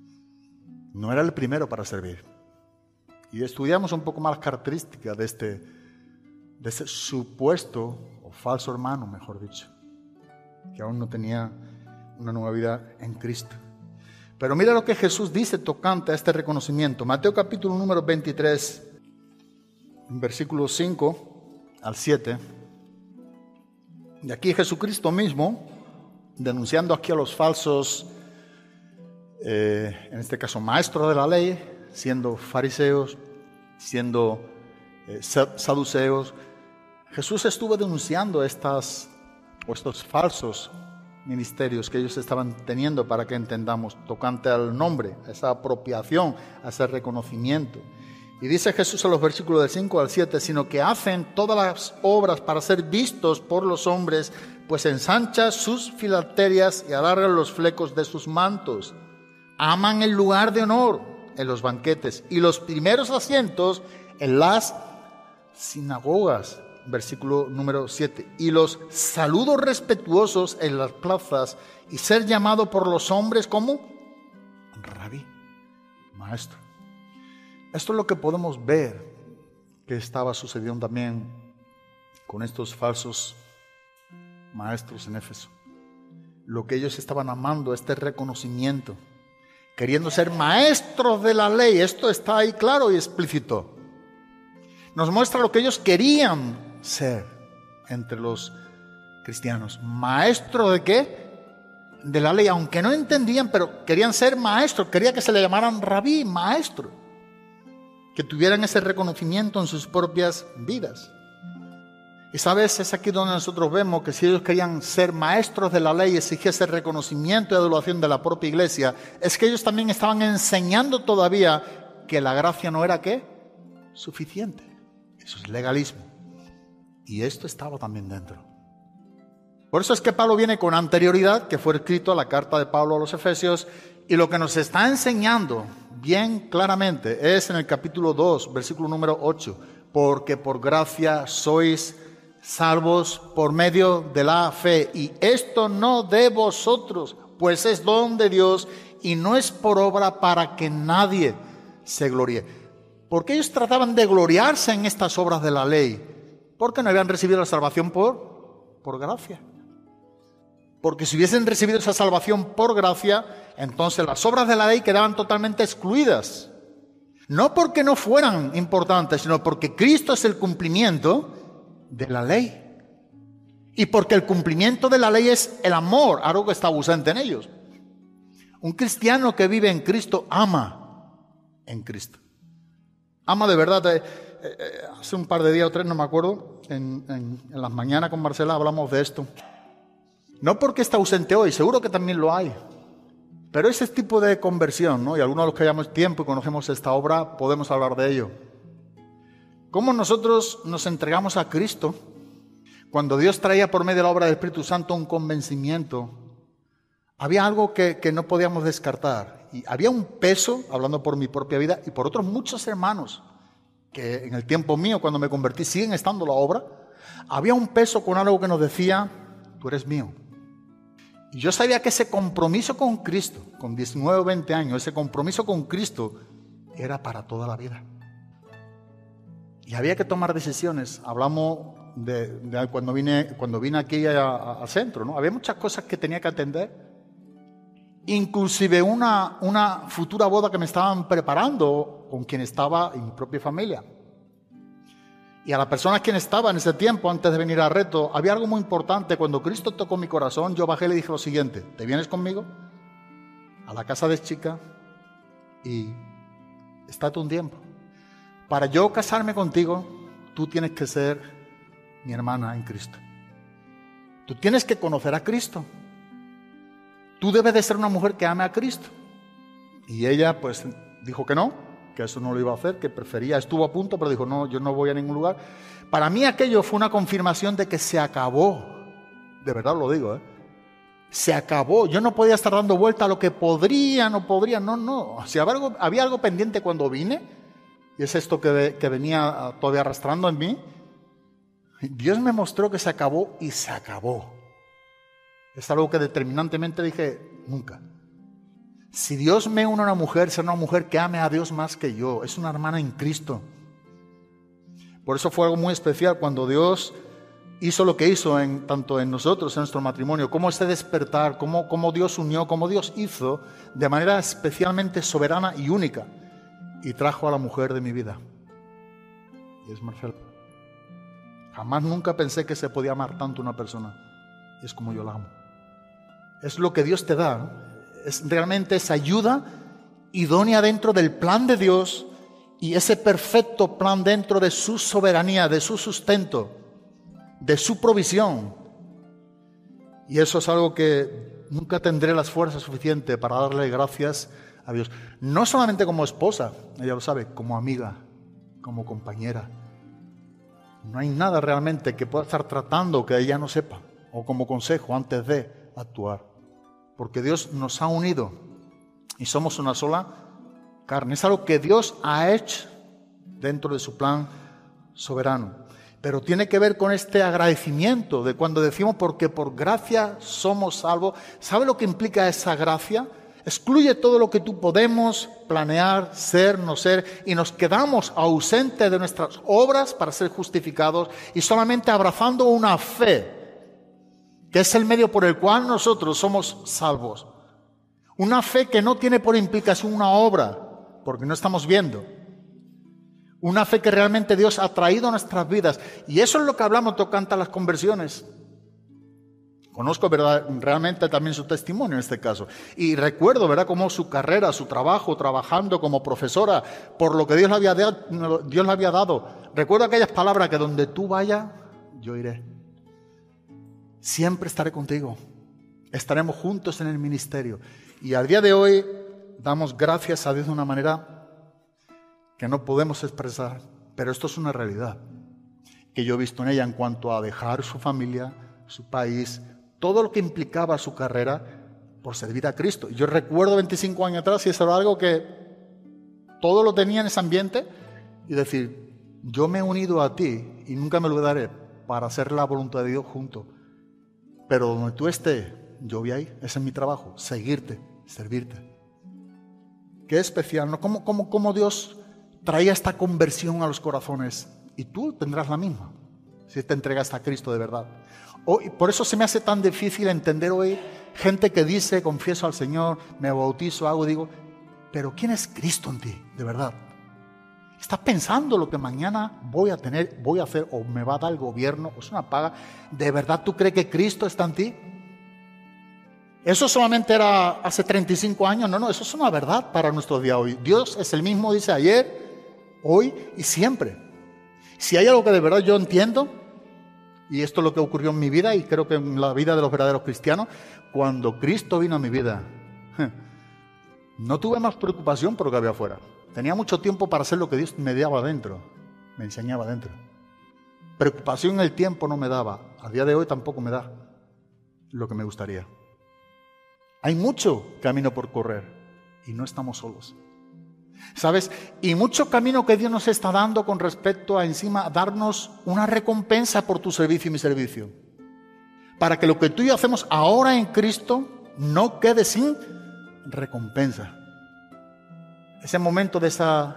Speaker 5: No era el primero para servir. Y estudiamos un poco más las características de ese supuesto o falso hermano, mejor dicho, que aún no tenía una nueva vida en Cristo. Pero mira lo que Jesús dice tocante a este reconocimiento. Mateo capítulo número 23, versículos 5 al 7. Y aquí Jesucristo mismo, denunciando aquí a los falsos, en este caso maestros de la ley, siendo fariseos, siendo saduceos, Jesús estuvo denunciando estos falsos ministerios que ellos estaban teniendo, para que entendamos, tocante al nombre, a esa apropiación, a ese reconocimiento. Y dice Jesús en los versículos del 5 al 7, sino que hacen todas las obras para ser vistos por los hombres, pues ensanchan sus filacterias y alargan los flecos de sus mantos. Aman el lugar de honor en los banquetes y los primeros asientos en las sinagogas. versículo número 7. Y los saludos respetuosos en las plazas y ser llamado por los hombres como Rabí, maestro. Esto es lo que podemos ver que estaba sucediendo también con estos falsos maestros en Éfeso. Lo que ellos estaban amando, este reconocimiento, queriendo ser maestros de la ley. Esto está ahí claro y explícito. Nos muestra lo que ellos querían ser entre los cristianos. ¿Maestros de qué? De la ley, aunque no entendían, pero querían ser maestros. Querían que se le llamaran rabí, maestro. Que tuvieran ese reconocimiento en sus propias vidas. Y sabes, es aquí donde nosotros vemos que si ellos querían ser maestros de la ley, exigía ese reconocimiento y adoración de la propia iglesia, es que ellos también estaban enseñando todavía que la gracia no era ¿qué? Suficiente. Eso es legalismo. Y esto estaba también dentro. Por eso es que Pablo viene con anterioridad, que fue escrito la carta de Pablo a los Efesios, y lo que nos está enseñando bien claramente es en el capítulo 2, versículo número 8, porque por gracia sois salvos por medio de la fe, y esto no de vosotros, pues es don de Dios, y no es por obra para que nadie se gloríe. Porque ellos trataban de gloriarse en estas obras de la ley, porque no habían recibido la salvación por gracia. Porque si hubiesen recibido esa salvación por gracia, entonces las obras de la ley quedaban totalmente excluidas. No porque no fueran importantes, sino porque Cristo es el cumplimiento de la ley. Y porque el cumplimiento de la ley es el amor, algo que está ausente en ellos. Un cristiano que vive en Cristo ama en Cristo. Ama de verdad. Hace un par de días o 3, no me acuerdo, en las mañanas con Marcela hablamos de esto. No porque está ausente hoy, seguro que también lo hay. Pero ese tipo de conversión, ¿no? Y algunos de los que hayamos tiempo y conocemos esta obra, podemos hablar de ello. ¿Cómo nosotros nos entregamos a Cristo cuando Dios traía por medio de la obra del Espíritu Santo un convencimiento? Había algo que no podíamos descartar. Y había un peso, hablando por mi propia vida, y por otros muchos hermanos, que en el tiempo mío, cuando me convertí, siguen estando la obra. Había un peso con algo que nos decía, tú eres mío. Y yo sabía que ese compromiso con Cristo, con 19 o 20 años, ese compromiso con Cristo era para toda la vida. Y había que tomar decisiones. Hablamos de cuando vine aquí a centro, ¿no? Había muchas cosas que tenía que atender. Inclusive una futura boda que me estaban preparando con quien estaba en mi propia familia. Y a la persona quien estaba en ese tiempo, antes de venir a Reto, había algo muy importante. Cuando Cristo tocó mi corazón, yo bajé y le dije lo siguiente: ¿te vienes conmigo a la casa de chica y estate un tiempo? Para yo casarme contigo, tú tienes que ser mi hermana en Cristo. Tú tienes que conocer a Cristo. Tú debes de ser una mujer que ame a Cristo. Y ella pues dijo que no, que eso no lo iba a hacer, que prefería, estuvo a punto, pero dijo, no, yo no voy a ningún lugar. Para mí aquello fue una confirmación de que se acabó. De verdad lo digo, se acabó. Yo no podía estar dando vuelta a lo que podría, no. Si había algo pendiente cuando vine, y es esto que venía todavía arrastrando en mí, Dios me mostró que se acabó y se acabó. Es algo que determinantemente dije, nunca. Si Dios me une a una mujer, será una mujer que ame a Dios más que yo. Es una hermana en Cristo. Por eso fue algo muy especial cuando Dios hizo lo que hizo tanto en nosotros, en nuestro matrimonio. Cómo ese despertar, cómo Dios unió, cómo Dios hizo de manera especialmente soberana y única. Y trajo a la mujer de mi vida. Y es Marcela. Jamás nunca pensé que se podía amar tanto a una persona. Y es como yo la amo. Es lo que Dios te da, ¿no? Es realmente esa ayuda idónea dentro del plan de Dios y ese perfecto plan dentro de su soberanía, de su sustento, de su provisión. Y eso es algo que nunca tendré las fuerzas suficientes para darle gracias a Dios. No solamente como esposa, ella lo sabe, como amiga, como compañera. No hay nada realmente que pueda estar tratando que ella no sepa, o como consejo antes de actuar. Porque Dios nos ha unido y somos una sola carne. Es algo que Dios ha hecho dentro de su plan soberano. Pero tiene que ver con este agradecimiento de cuando decimos porque por gracia somos salvos. ¿Sabe lo que implica esa gracia? Excluye todo lo que tú podemos planear, ser, no ser, y nos quedamos ausentes de nuestras obras para ser justificados y solamente abrazando una fe, que es el medio por el cual nosotros somos salvos. Una fe que no tiene por implicación una obra, porque no estamos viendo. Una fe que realmente Dios ha traído a nuestras vidas. Y eso es lo que hablamos tocante a las conversiones. Conozco, ¿verdad?, realmente también su testimonio en este caso. Y recuerdo, ¿verdad?, cómo su carrera, su trabajo, trabajando como profesora, por lo que Dios le había dado. Recuerdo aquellas palabras que donde tú vayas, yo iré. Siempre estaré contigo. Estaremos juntos en el ministerio. Y al día de hoy damos gracias a Dios de una manera que no podemos expresar, pero esto es una realidad que yo he visto en ella en cuanto a dejar su familia, su país, todo lo que implicaba su carrera por servir a Cristo. Yo recuerdo 25 años atrás y eso era algo que todo lo tenía en ese ambiente y decir, yo me he unido a ti y nunca me olvidaré para hacer la voluntad de Dios junto. Pero donde tú estés, yo voy ahí, ese es mi trabajo, seguirte, servirte. Qué especial, ¿no? ¿Cómo Dios traía esta conversión a los corazones? Y tú tendrás la misma, si te entregas a Cristo de verdad. Hoy, por eso se me hace tan difícil entender hoy gente que dice, confieso al Señor, me bautizo, hago, digo, pero ¿quién es Cristo en ti, de verdad? ¿Estás pensando lo que mañana voy a tener, voy a hacer, o me va a dar el gobierno, o es una paga? ¿De verdad tú crees que Cristo está en ti? ¿Eso solamente era hace 35 años? No, eso es una verdad para nuestro día hoy. Dios es el mismo, dice ayer, hoy y siempre. Si hay algo que de verdad yo entiendo, y esto es lo que ocurrió en mi vida y creo que en la vida de los verdaderos cristianos, cuando Cristo vino a mi vida, no tuve más preocupación por lo que había afuera. Tenía mucho tiempo para hacer lo que Dios me daba adentro, me enseñaba adentro. Preocupación en el tiempo no me daba, a día de hoy tampoco me da lo que me gustaría. Hay mucho camino por correr y no estamos solos. ¿Sabes? Y mucho camino que Dios nos está dando con respecto a encima darnos una recompensa por tu servicio y mi servicio. Para que lo que tú y yo hacemos ahora en Cristo no quede sin recompensa. Ese momento de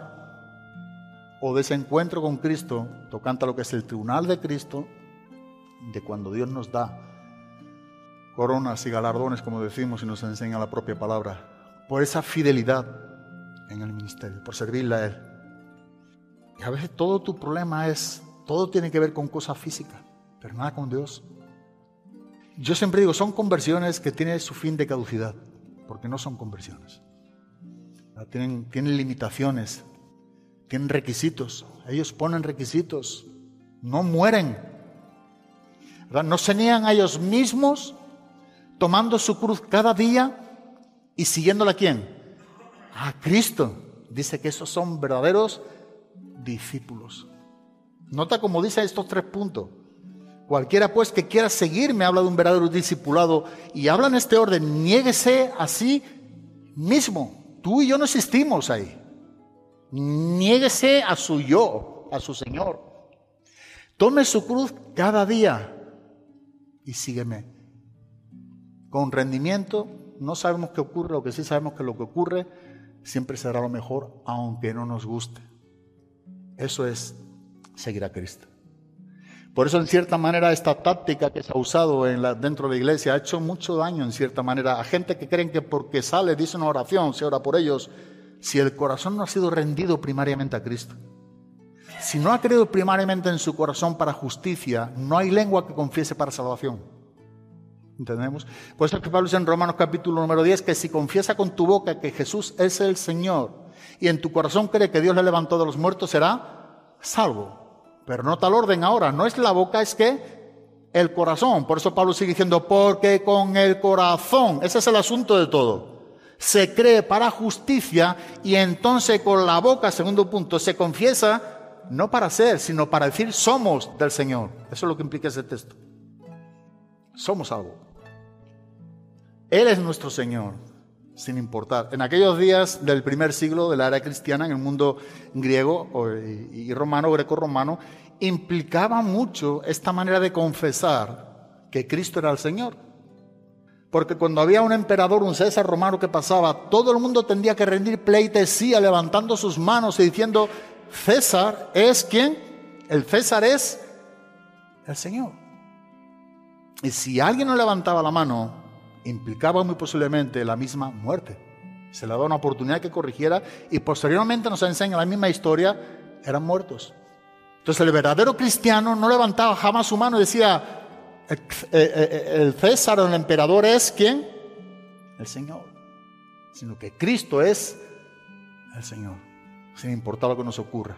Speaker 5: ese encuentro con Cristo, tocante a lo que es el tribunal de Cristo, de cuando Dios nos da coronas y galardones, como decimos y nos enseña la propia palabra, por esa fidelidad en el ministerio, por servirle a Él. Y a veces todo tu problema todo tiene que ver con cosas físicas, pero nada con Dios. Yo siempre digo, son conversiones que tienen su fin de caducidad, porque no son conversiones. Tienen limitaciones, tienen requisitos. Ellos ponen requisitos, no mueren, ¿verdad? No se niegan a ellos mismos, tomando su cruz cada día y siguiéndola ¿a quién? A Cristo. Dice que esos son verdaderos discípulos. Nota como dice estos 3 puntos. Cualquiera pues que quiera seguirme habla de un verdadero discipulado y habla en este orden, niéguese a sí mismo. Tú y yo no existimos ahí. Niéguese a su yo, a su Señor. Tome su cruz cada día y sígueme. Con rendimiento, no sabemos qué ocurre, lo que sí sabemos que lo que ocurre siempre será lo mejor, aunque no nos guste. Eso es seguir a Cristo. Por eso, en cierta manera, esta táctica que se ha usado dentro de la iglesia ha hecho mucho daño, en cierta manera, a gente que creen que porque sale, dice una oración, se ora por ellos, si el corazón no ha sido rendido primariamente a Cristo. Si no ha creído primariamente en su corazón para justicia, no hay lengua que confiese para salvación. ¿Entendemos? Por eso es que Pablo dice en Romanos capítulo número 10 que si confiesa con tu boca que Jesús es el Señor y en tu corazón cree que Dios le levantó de los muertos, será salvo. Pero no tal orden ahora, no es la boca, es que el corazón. Por eso Pablo sigue diciendo, porque con el corazón, ese es el asunto de todo, se cree para justicia y entonces con la boca, segundo punto, se confiesa no para ser, sino para decir somos del Señor. Eso es lo que implica ese texto. Somos salvos. Él es nuestro Señor, sin importar. En aquellos días del primer siglo de la era cristiana, en el mundo griego y romano, greco-romano, implicaba mucho esta manera de confesar que Cristo era el Señor. Porque cuando había un emperador, un César romano que pasaba, todo el mundo tendría que rendir pleitesía levantando sus manos y diciendo: César es ¿quién? El César es el Señor. Y si alguien no levantaba la mano, implicaba muy posiblemente la misma muerte. Se le daba una oportunidad que corrigiera y posteriormente nos enseña la misma historia, eran muertos. Entonces el verdadero cristiano no levantaba jamás su mano y decía: el César o el emperador es ¿quién? El Señor. Sino que Cristo es el Señor, sin importar lo que nos ocurra.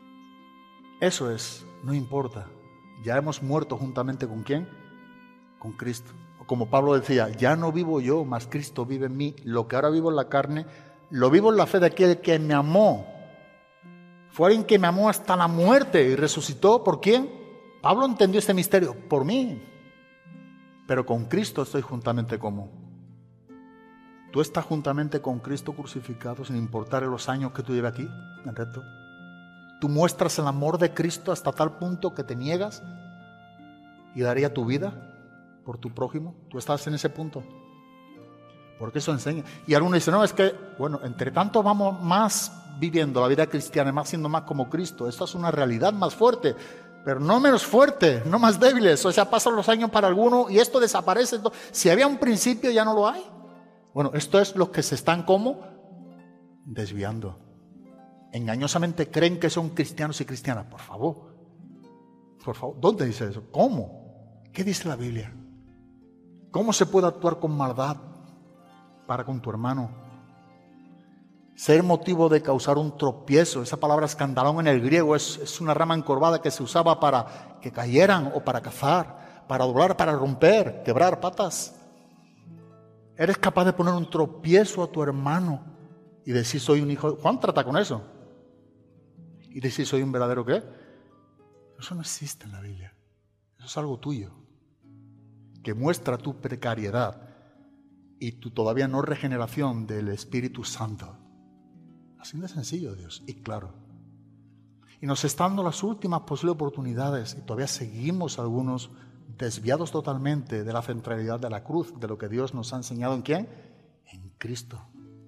Speaker 5: Eso es, no importa. Ya hemos muerto juntamente con ¿quién? Con Cristo. O como Pablo decía: ya no vivo yo, mas Cristo vive en mí. Lo que ahora vivo en la carne, lo vivo en la fe de aquel que me amó. Fue alguien que me amó hasta la muerte y resucitó. ¿Por quién? Pablo entendió este misterio: por mí. Pero con Cristo estoy juntamente como. Tú estás juntamente con Cristo crucificado, sin importar los años que tú lleves aquí, en reto. Tú muestras el amor de Cristo hasta tal punto que te niegas y daría tu vida por tu prójimo. Tú estás en ese punto. Porque eso enseña. Y algunos dicen: no, es que, bueno, entre tanto vamos más viviendo la vida cristiana, más siendo más como Cristo. Esto es una realidad más fuerte, pero no menos fuerte, no más débiles. O sea, pasan los años para alguno y esto desaparece. Si había un principio, ya no lo hay. Bueno, esto es los que se están como desviando. Engañosamente creen que son cristianos y cristianas. Por favor, ¿dónde dice eso? ¿Cómo? ¿Qué dice la Biblia? ¿Cómo se puede actuar con maldad para con tu hermano? Ser motivo de causar un tropiezo. Esa palabra escandalón en el griego es una rama encorvada que se usaba para que cayeran o para cazar, para doblar, para romper, quebrar patas. Eres capaz de poner un tropiezo a tu hermano y decir: soy un hijo. Juan trata con eso. Y decir: soy un verdadero ¿qué? Eso no existe en la Biblia. Eso es algo tuyo, que muestra tu precariedad y tu todavía no regeneración del Espíritu Santo. Así de sencillo, Dios, y claro. Y nos está dando las últimas posibles oportunidades y todavía seguimos algunos desviados totalmente de la centralidad de la cruz, de lo que Dios nos ha enseñado ¿en quién? En Cristo.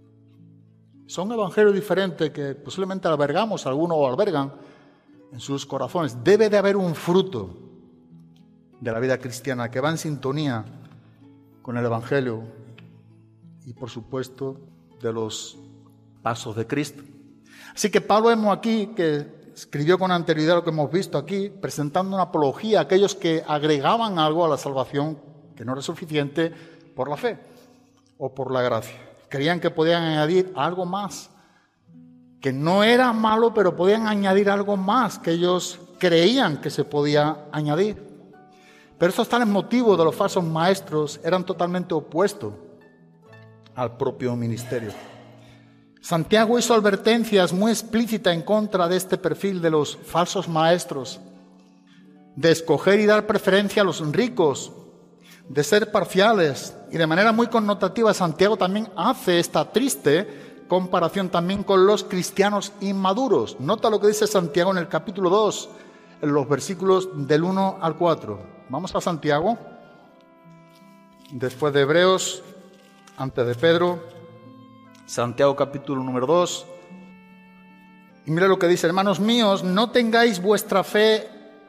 Speaker 5: Son evangelios diferentes que posiblemente albergamos, algunos o albergan en sus corazones. Debe de haber un fruto de la vida cristiana que va en sintonía con el evangelio y por supuesto de los pasos de Cristo. Así que Pablo vemos aquí que escribió con anterioridad lo que hemos visto aquí, presentando una apología a aquellos que agregaban algo a la salvación que no era suficiente por la fe o por la gracia. Creían que podían añadir algo más, que no era malo, pero podían añadir algo más que ellos creían que se podía añadir. Pero estos tales motivos de los falsos maestros eran totalmente opuestos al propio ministerio. Santiago hizo advertencias muy explícitas en contra de este perfil de los falsos maestros, de escoger y dar preferencia a los ricos, de ser parciales, y de manera muy connotativa Santiago también hace esta triste comparación también con los cristianos inmaduros. Nota lo que dice Santiago en el capítulo 2, en los versículos del 1 al 4. Vamos a Santiago, después de Hebreos, antes de Pedro. Santiago capítulo número 2. Y mira lo que dice: hermanos míos, no tengáis vuestra fe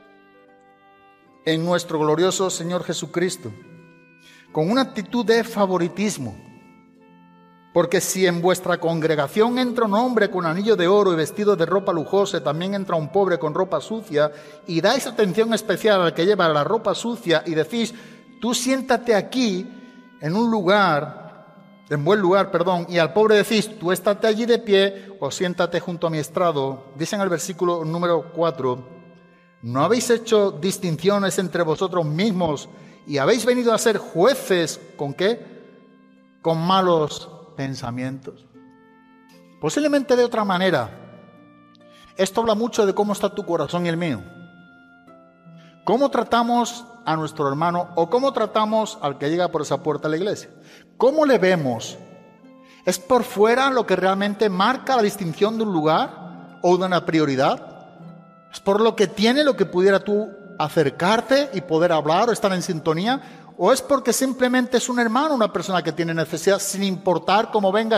Speaker 5: en nuestro glorioso Señor Jesucristo con una actitud de favoritismo. Porque si en vuestra congregación entra un hombre con anillo de oro y vestido de ropa lujosa, y también entra un pobre con ropa sucia, y dais atención especial al que lleva la ropa sucia, y decís: tú siéntate aquí en un lugar, en buen lugar, y al pobre decís: tú estate allí de pie o siéntate junto a mi estrado. Dice en el versículo número 4: ¿no habéis hecho distinciones entre vosotros mismos y habéis venido a ser jueces con qué? Con malos pensamientos. Posiblemente de otra manera. Esto habla mucho de cómo está tu corazón y el mío. ¿Cómo tratamos a nuestro hermano o cómo tratamos al que llega por esa puerta a la iglesia? ¿Cómo le vemos? ¿Es por fuera lo que realmente marca la distinción de un lugar o de una prioridad? ¿Es por lo que tiene lo que pudiera tú acercarte y poder hablar o estar en sintonía? ¿O es porque simplemente es un hermano, una persona que tiene necesidad sin importar cómo venga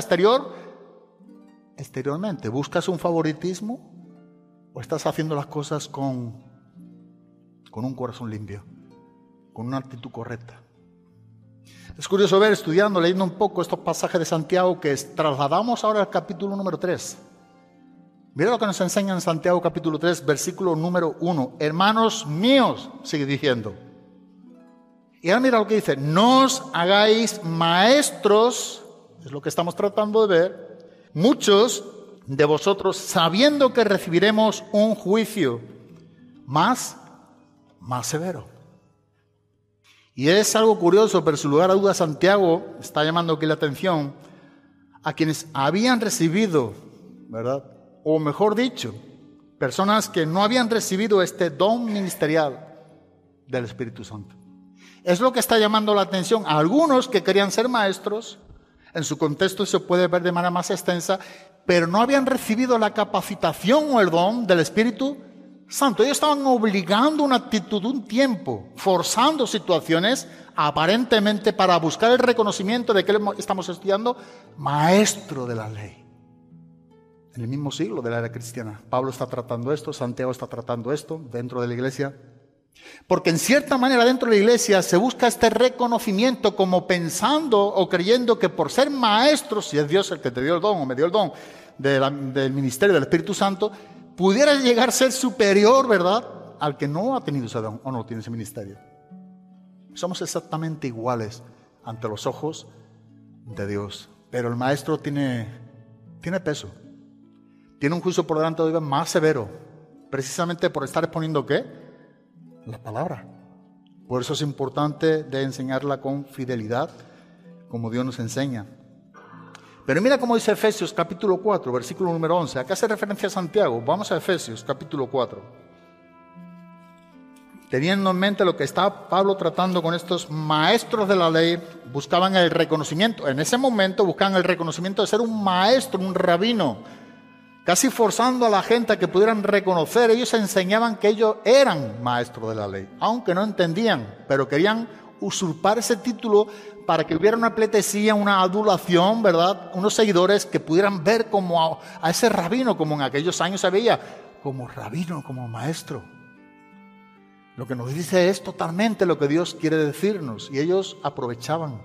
Speaker 5: exteriormente? ¿Buscas un favoritismo o estás haciendo las cosas con un corazón limpio, con una actitud correcta? Es curioso ver, estudiando, leyendo un poco estos pasajes de Santiago que trasladamos ahora al capítulo número 3. Mira lo que nos enseña en Santiago capítulo 3, versículo número 1. Hermanos míos, sigue diciendo. Y ahora mira lo que dice. No os hagáis maestros, es lo que estamos tratando de ver, muchos de vosotros, sabiendo que recibiremos un juicio más severo. Y es algo curioso, pero sin lugar a dudas Santiago está llamando aquí la atención a quienes habían recibido, ¿verdad? O mejor dicho, personas que no habían recibido este don ministerial del Espíritu Santo. Es lo que está llamando la atención a algunos que querían ser maestros. En su contexto se puede ver de manera más extensa, pero no habían recibido la capacitación o el don del Espíritu Santo. Ellos estaban obligando una actitud, un tiempo, forzando situaciones aparentemente para buscar el reconocimiento de que estamos estudiando maestro de la ley. En el mismo siglo de la era cristiana, Pablo está tratando esto, Santiago está tratando esto dentro de la iglesia. Porque en cierta manera dentro de la iglesia se busca este reconocimiento como pensando o creyendo que por ser maestro, si es Dios el que te dio el don o me dio el don del ministerio del Espíritu Santo, pudiera llegar a ser superior, ¿verdad?, al que no ha tenido ese don o no tiene ese ministerio. Somos exactamente iguales ante los ojos de Dios. Pero el maestro tiene peso. Tiene un juicio por delante de Dios más severo, precisamente por estar exponiendo ¿qué? La palabra. Por eso es importante de enseñarla con fidelidad, como Dios nos enseña. Pero mira cómo dice Efesios capítulo 4, versículo número 11. Acá hace referencia a Santiago. Vamos a Efesios capítulo 4. Teniendo en mente lo que está Pablo tratando con estos maestros de la ley, buscaban el reconocimiento. En ese momento buscaban el reconocimiento de ser un maestro, un rabino, casi forzando a la gente a que pudieran reconocer. Ellos enseñaban que ellos eran maestros de la ley, aunque no entendían, pero querían usurpar ese título para que hubiera una pleitesía, una adulación, ¿verdad? Unos seguidores que pudieran ver como a ese rabino, como en aquellos años se veía, como rabino, como maestro. Lo que nos dice es totalmente lo que Dios quiere decirnos, y ellos aprovechaban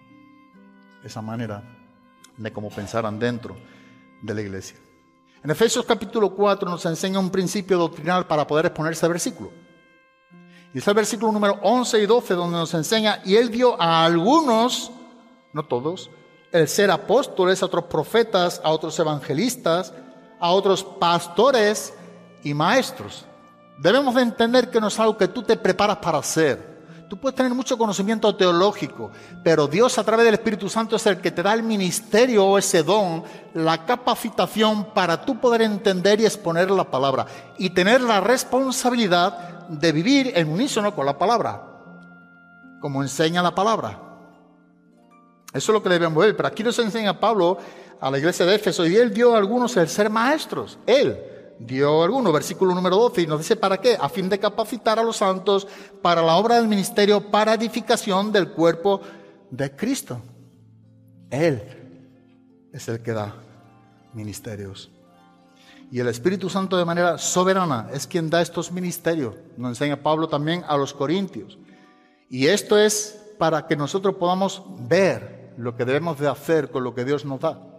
Speaker 5: esa manera de cómo pensaran dentro de la iglesia. En Efesios capítulo 4 nos enseña un principio doctrinal para poder exponer ese versículo. Y es el versículo número 11 y 12 donde nos enseña, y Él dio a algunos, no todos, el ser apóstoles, a otros profetas, a otros evangelistas, a otros pastores y maestros. Debemos de entender que no es algo que tú te preparas para hacer. Tú puedes tener mucho conocimiento teológico, pero Dios a través del Espíritu Santo es el que te da el ministerio o ese don, la capacitación para tú poder entender y exponer la palabra y tener la responsabilidad de vivir en unísono con la palabra, como enseña la palabra. Eso es lo que debemos ver. Pero aquí nos enseña Pablo a la iglesia de Éfeso, y él dio a algunos el ser maestros. Él dio a algunos, versículo número 12, y nos dice ¿para qué? A fin de capacitar a los santos para la obra del ministerio, para edificación del cuerpo de Cristo. Él es el que da ministerios. Y el Espíritu Santo de manera soberana es quien da estos ministerios. Nos enseña Pablo también a los corintios. Y esto es para que nosotros podamos ver lo que debemos de hacer con lo que Dios nos da.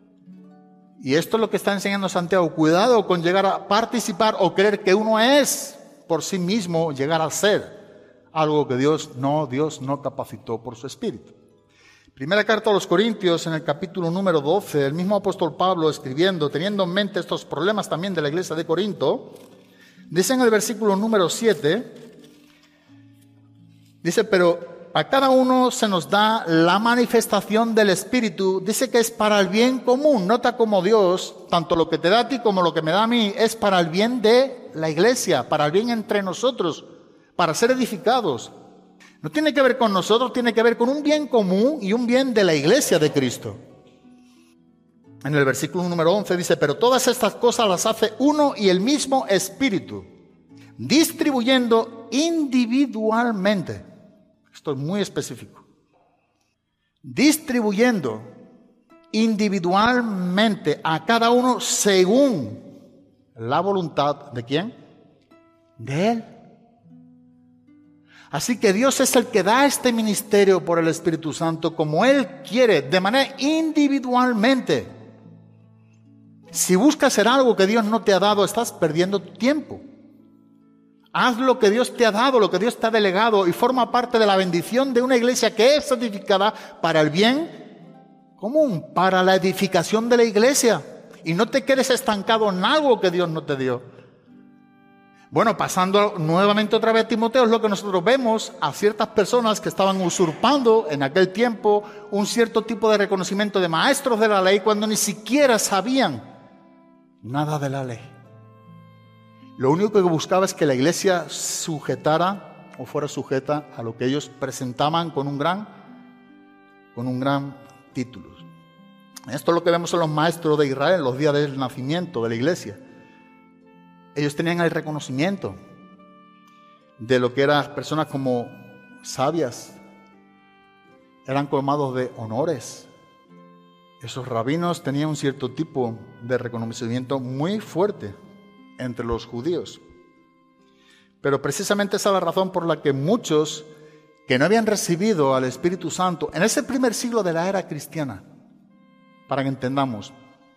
Speaker 5: Y esto es lo que está enseñando Santiago. Cuidado con llegar a participar o creer que uno es por sí mismo llegar a ser algo que Dios no capacitó por su Espíritu. Primera carta a los Corintios, en el capítulo número 12, el mismo apóstol Pablo escribiendo, teniendo en mente estos problemas también de la iglesia de Corinto, dice en el versículo número 7, dice, pero a cada uno se nos da la manifestación del Espíritu, dice que es para el bien común. Nota como Dios, tanto lo que te da a ti como lo que me da a mí, es para el bien de la iglesia, para el bien entre nosotros, para ser edificados. No tiene que ver con nosotros, tiene que ver con un bien común y un bien de la iglesia de Cristo. En el versículo número 11 dice, pero todas estas cosas las hace uno y el mismo Espíritu, distribuyendo individualmente. Esto es muy específico. Distribuyendo individualmente a cada uno según la voluntad ¿de quién? De Él. Así que Dios es el que da este ministerio por el Espíritu Santo como Él quiere, de manera individualmente. Si buscas hacer algo que Dios no te ha dado, estás perdiendo tu tiempo. Haz lo que Dios te ha dado, lo que Dios te ha delegado, y forma parte de la bendición de una iglesia que es santificada para el bien común, para la edificación de la iglesia. Y no te quedes estancado en algo que Dios no te dio. Bueno, pasando nuevamente otra vez a Timoteo, es lo que nosotros vemos a ciertas personas que estaban usurpando en aquel tiempo un cierto tipo de reconocimiento de maestros de la ley cuando ni siquiera sabían nada de la ley. Lo único que buscaba es que la iglesia sujetara o fuera sujeta a lo que ellos presentaban con un gran título. Esto es lo que vemos en los maestros de Israel en los días del nacimiento de la iglesia. Ellos tenían el reconocimiento de lo que eran personas como sabias, eran colmados de honores. Esos rabinos tenían un cierto tipo de reconocimiento muy fuerte entre los judíos. Pero precisamente esa es la razón por la que muchos que no habían recibido al Espíritu Santo en ese primer siglo de la era cristiana, para que entendamos,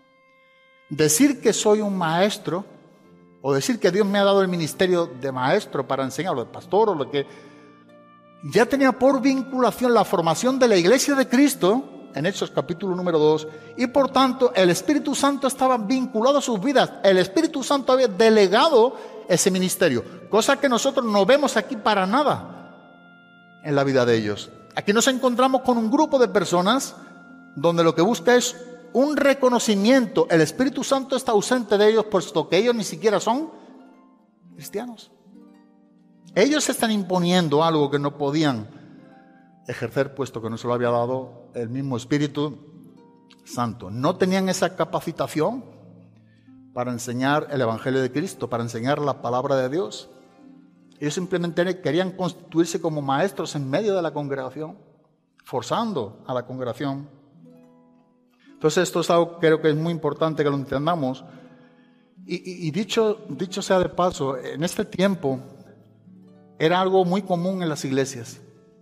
Speaker 5: decir que soy un maestro o decir que Dios me ha dado el ministerio de maestro para enseñar, o de pastor, o lo que ya tenía por vinculación la formación de la iglesia de Cristo en Hechos capítulo número 2, y por tanto el Espíritu Santo estaba vinculado a sus vidas. El Espíritu Santo había delegado ese ministerio, cosa que nosotros no vemos aquí para nada en la vida de ellos. Aquí nos encontramos con un grupo de personas donde lo que busca es un reconocimiento. El Espíritu Santo está ausente de ellos, puesto que ellos ni siquiera son cristianos. Ellos se están imponiendo algo que no podían ejercer, puesto que no se lo había dado el mismo Espíritu Santo. No tenían esa capacitación para enseñar el Evangelio de Cristo, para enseñar la palabra de Dios. Ellos simplemente querían constituirse como maestros en medio de la congregación, forzando a la congregación. Entonces esto es algo que creo que es muy importante que lo entendamos. Y dicho sea de paso, en este tiempo era algo muy común en las iglesias.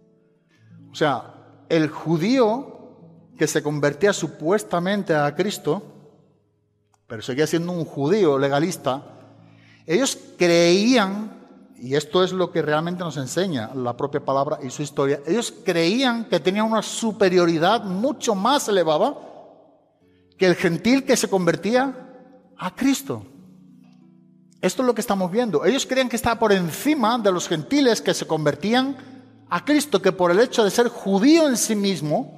Speaker 5: O sea, el judío que se convertía supuestamente a Cristo, pero seguía siendo un judío legalista, ellos creían, y esto es lo que realmente nos enseña la propia palabra y su historia, ellos creían que tenían una superioridad mucho más elevada que el gentil que se convertía a Cristo. Esto es lo que estamos viendo. Ellos creían que estaba por encima de los gentiles que se convertían a Cristo, que por el hecho de ser judío en sí mismo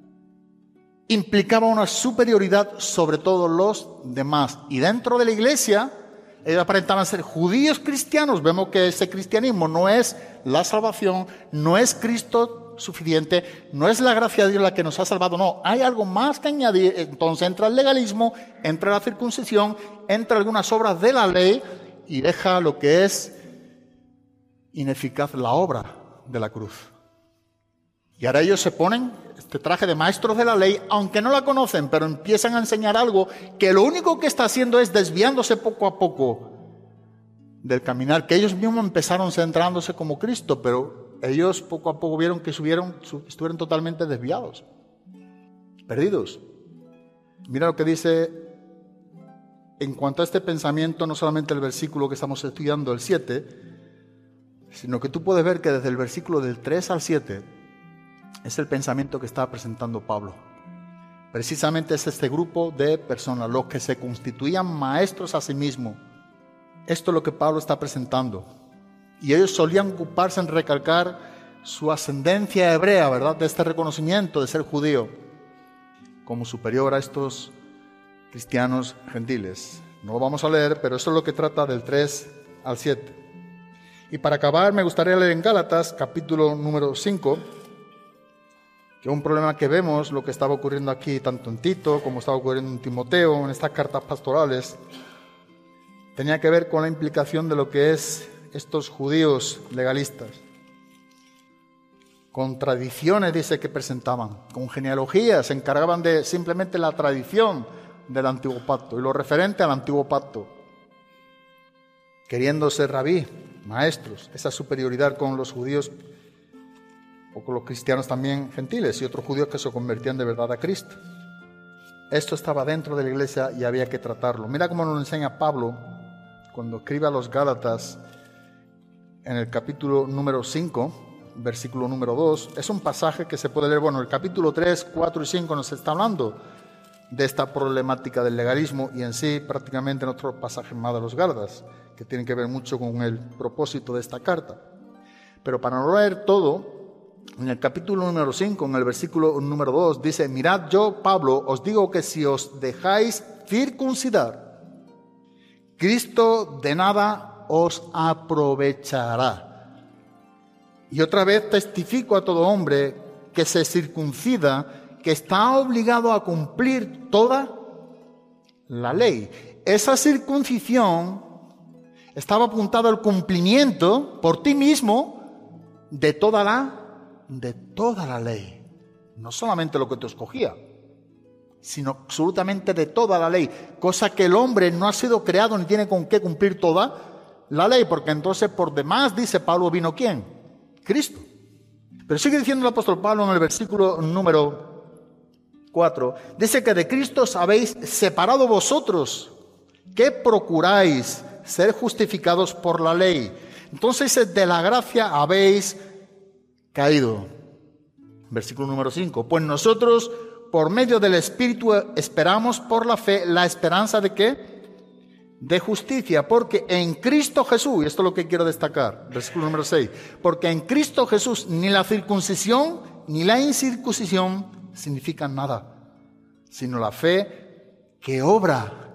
Speaker 5: implicaba una superioridad sobre todos los demás. Y dentro de la iglesia ellos aparentaban ser judíos cristianos. Vemos que ese cristianismo no es la salvación, no es Cristo suficiente, no es la gracia de Dios la que nos ha salvado, no, hay algo más que añadir. Entonces entra el legalismo, entra la circuncisión, entra algunas obras de la ley y deja lo que es ineficaz, la obra de la cruz. Y ahora ellos se ponen este traje de maestros de la ley, aunque no la conocen, pero empiezan a enseñar algo que lo único que está haciendo es desviándose poco a poco del caminar, que ellos mismos empezaron centrándose como Cristo, pero ellos poco a poco vieron que estuvieron totalmente desviados, perdidos. Mira lo que dice en cuanto a este pensamiento, no solamente el versículo que estamos estudiando, el 7, sino que tú puedes ver que desde el versículo del 3 al 7 es el pensamiento que está presentando Pablo. Precisamente es este grupo de personas, los que se constituían maestros a sí mismos. Esto es lo que Pablo está presentando. Y ellos solían ocuparse en recalcar su ascendencia hebrea, ¿verdad? De este reconocimiento de ser judío como superior a estos cristianos gentiles. No lo vamos a leer, pero eso es lo que trata del 3 al 7. Y para acabar me gustaría leer en Gálatas, capítulo número 5, que un problema que vemos, lo que estaba ocurriendo aquí tanto en Tito como estaba ocurriendo en Timoteo, en estas cartas pastorales, tenía que ver con la implicación de lo que es estos judíos legalistas, con tradiciones, dice, que presentaban, con genealogías, se encargaban de simplemente la tradición del antiguo pacto y lo referente al antiguo pacto, queriendo ser rabí, maestros, esa superioridad con los judíos o con los cristianos también gentiles y otros judíos que se convertían de verdad a Cristo. Esto estaba dentro de la iglesia y había que tratarlo. Mira cómo nos lo enseña Pablo cuando escribe a los Gálatas en el capítulo número 5, versículo número 2. Es un pasaje que se puede leer, bueno, el capítulo 3, 4 y 5 nos está hablando de esta problemática del legalismo y en sí prácticamente en otros pasajes más de los Gálatas, que tienen que ver mucho con el propósito de esta carta. Pero para no leer todo, en el capítulo número 5, en el versículo número 2, dice: mirad, yo, Pablo, os digo que si os dejáis circuncidar, Cristo de nada os aprovechará. Y otra vez testifico a todo hombre que se circuncida, que está obligado a cumplir toda la ley. Esa circuncisión estaba apuntada al cumplimiento por ti mismo de toda la ley. No solamente lo que te escogía, sino absolutamente de toda la ley. Cosa que el hombre no ha sido creado ni tiene con qué cumplir toda la ley, porque entonces por demás, dice Pablo, ¿vino quién? Cristo. Pero sigue diciendo el apóstol Pablo en el versículo número 4, dice que de Cristo os habéis separado vosotros, que procuráis ser justificados por la ley. Entonces de la gracia habéis caído. Versículo número 5, pues nosotros por medio del Espíritu esperamos por la fe la esperanza de ¿qué? De justicia, porque en Cristo Jesús, y esto es lo que quiero destacar, versículo número 6, porque en Cristo Jesús ni la circuncisión ni la incircuncisión significan nada, sino la fe que obra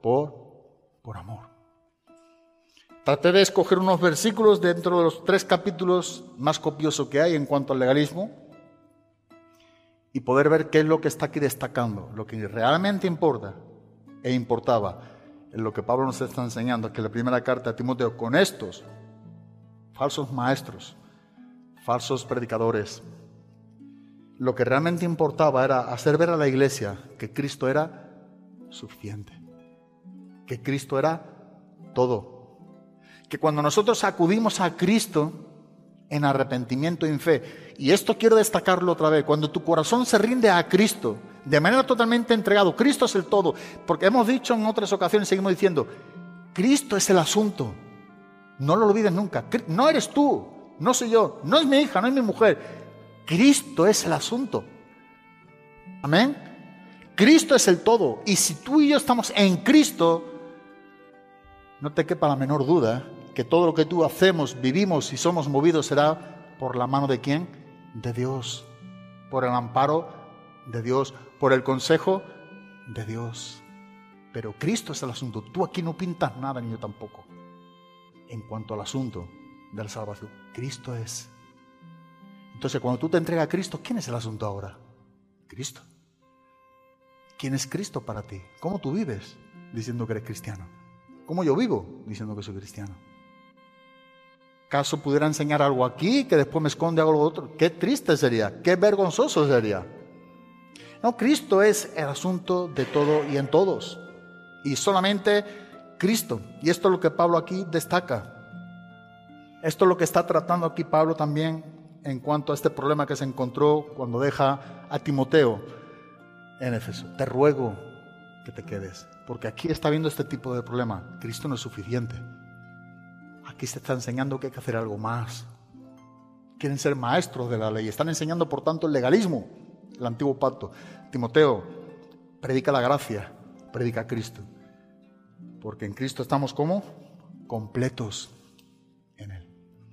Speaker 5: por amor. Traté de escoger unos versículos dentro de los 3 capítulos más copiosos que hay en cuanto al legalismo y poder ver qué es lo que está aquí destacando, lo que realmente importa e importaba en lo que Pablo nos está enseñando, que la primera carta a Timoteo, con estos falsos maestros, falsos predicadores, lo que realmente importaba era hacer ver a la iglesia que Cristo era suficiente, que Cristo era todo, que cuando nosotros acudimos a Cristo en arrepentimiento y en fe, y esto quiero destacarlo otra vez, cuando tu corazón se rinde a Cristo de manera totalmente entregado, Cristo es el todo, porque hemos dicho en otras ocasiones, seguimos diciendo, Cristo es el asunto, no lo olvides nunca, no eres tú, no soy yo, no es mi hija, no es mi mujer, Cristo es el asunto. Amén. Cristo es el todo. Y si tú y yo estamos en Cristo, no te quepa la menor duda que todo lo que tú hacemos, vivimos y somos movidos será por la mano de ¿quién? De Dios. Por el amparo de Dios. Por el consejo de Dios. Pero Cristo es el asunto. Tú aquí no pintas nada, ni yo tampoco. En cuanto al asunto de la salvación, Cristo es. Entonces, cuando tú te entregas a Cristo, ¿quién es el asunto ahora? Cristo. ¿Quién es Cristo para ti? ¿Cómo tú vives diciendo que eres cristiano? ¿Cómo yo vivo diciendo que soy cristiano? ¿Acaso pudiera enseñar algo aquí que después me esconde algo otro? Qué triste sería, qué vergonzoso sería. No, Cristo es el asunto de todo y en todos. Y solamente Cristo. Y esto es lo que Pablo aquí destaca. Esto es lo que está tratando aquí Pablo también en cuanto a este problema que se encontró cuando deja a Timoteo en Éfeso. Te ruego que te quedes, porque aquí está viendo este tipo de problema. Cristo no es suficiente. Aquí se está enseñando que hay que hacer algo más. Quieren ser maestros de la ley. Están enseñando, por tanto, el legalismo, el antiguo pacto. Timoteo, predica la gracia, predica a Cristo. Porque en Cristo estamos como completos en Él.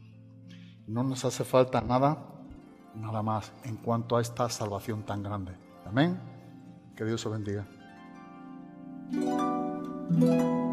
Speaker 5: No nos hace falta nada más en cuanto a esta salvación tan grande. Amén. Que Dios os bendiga.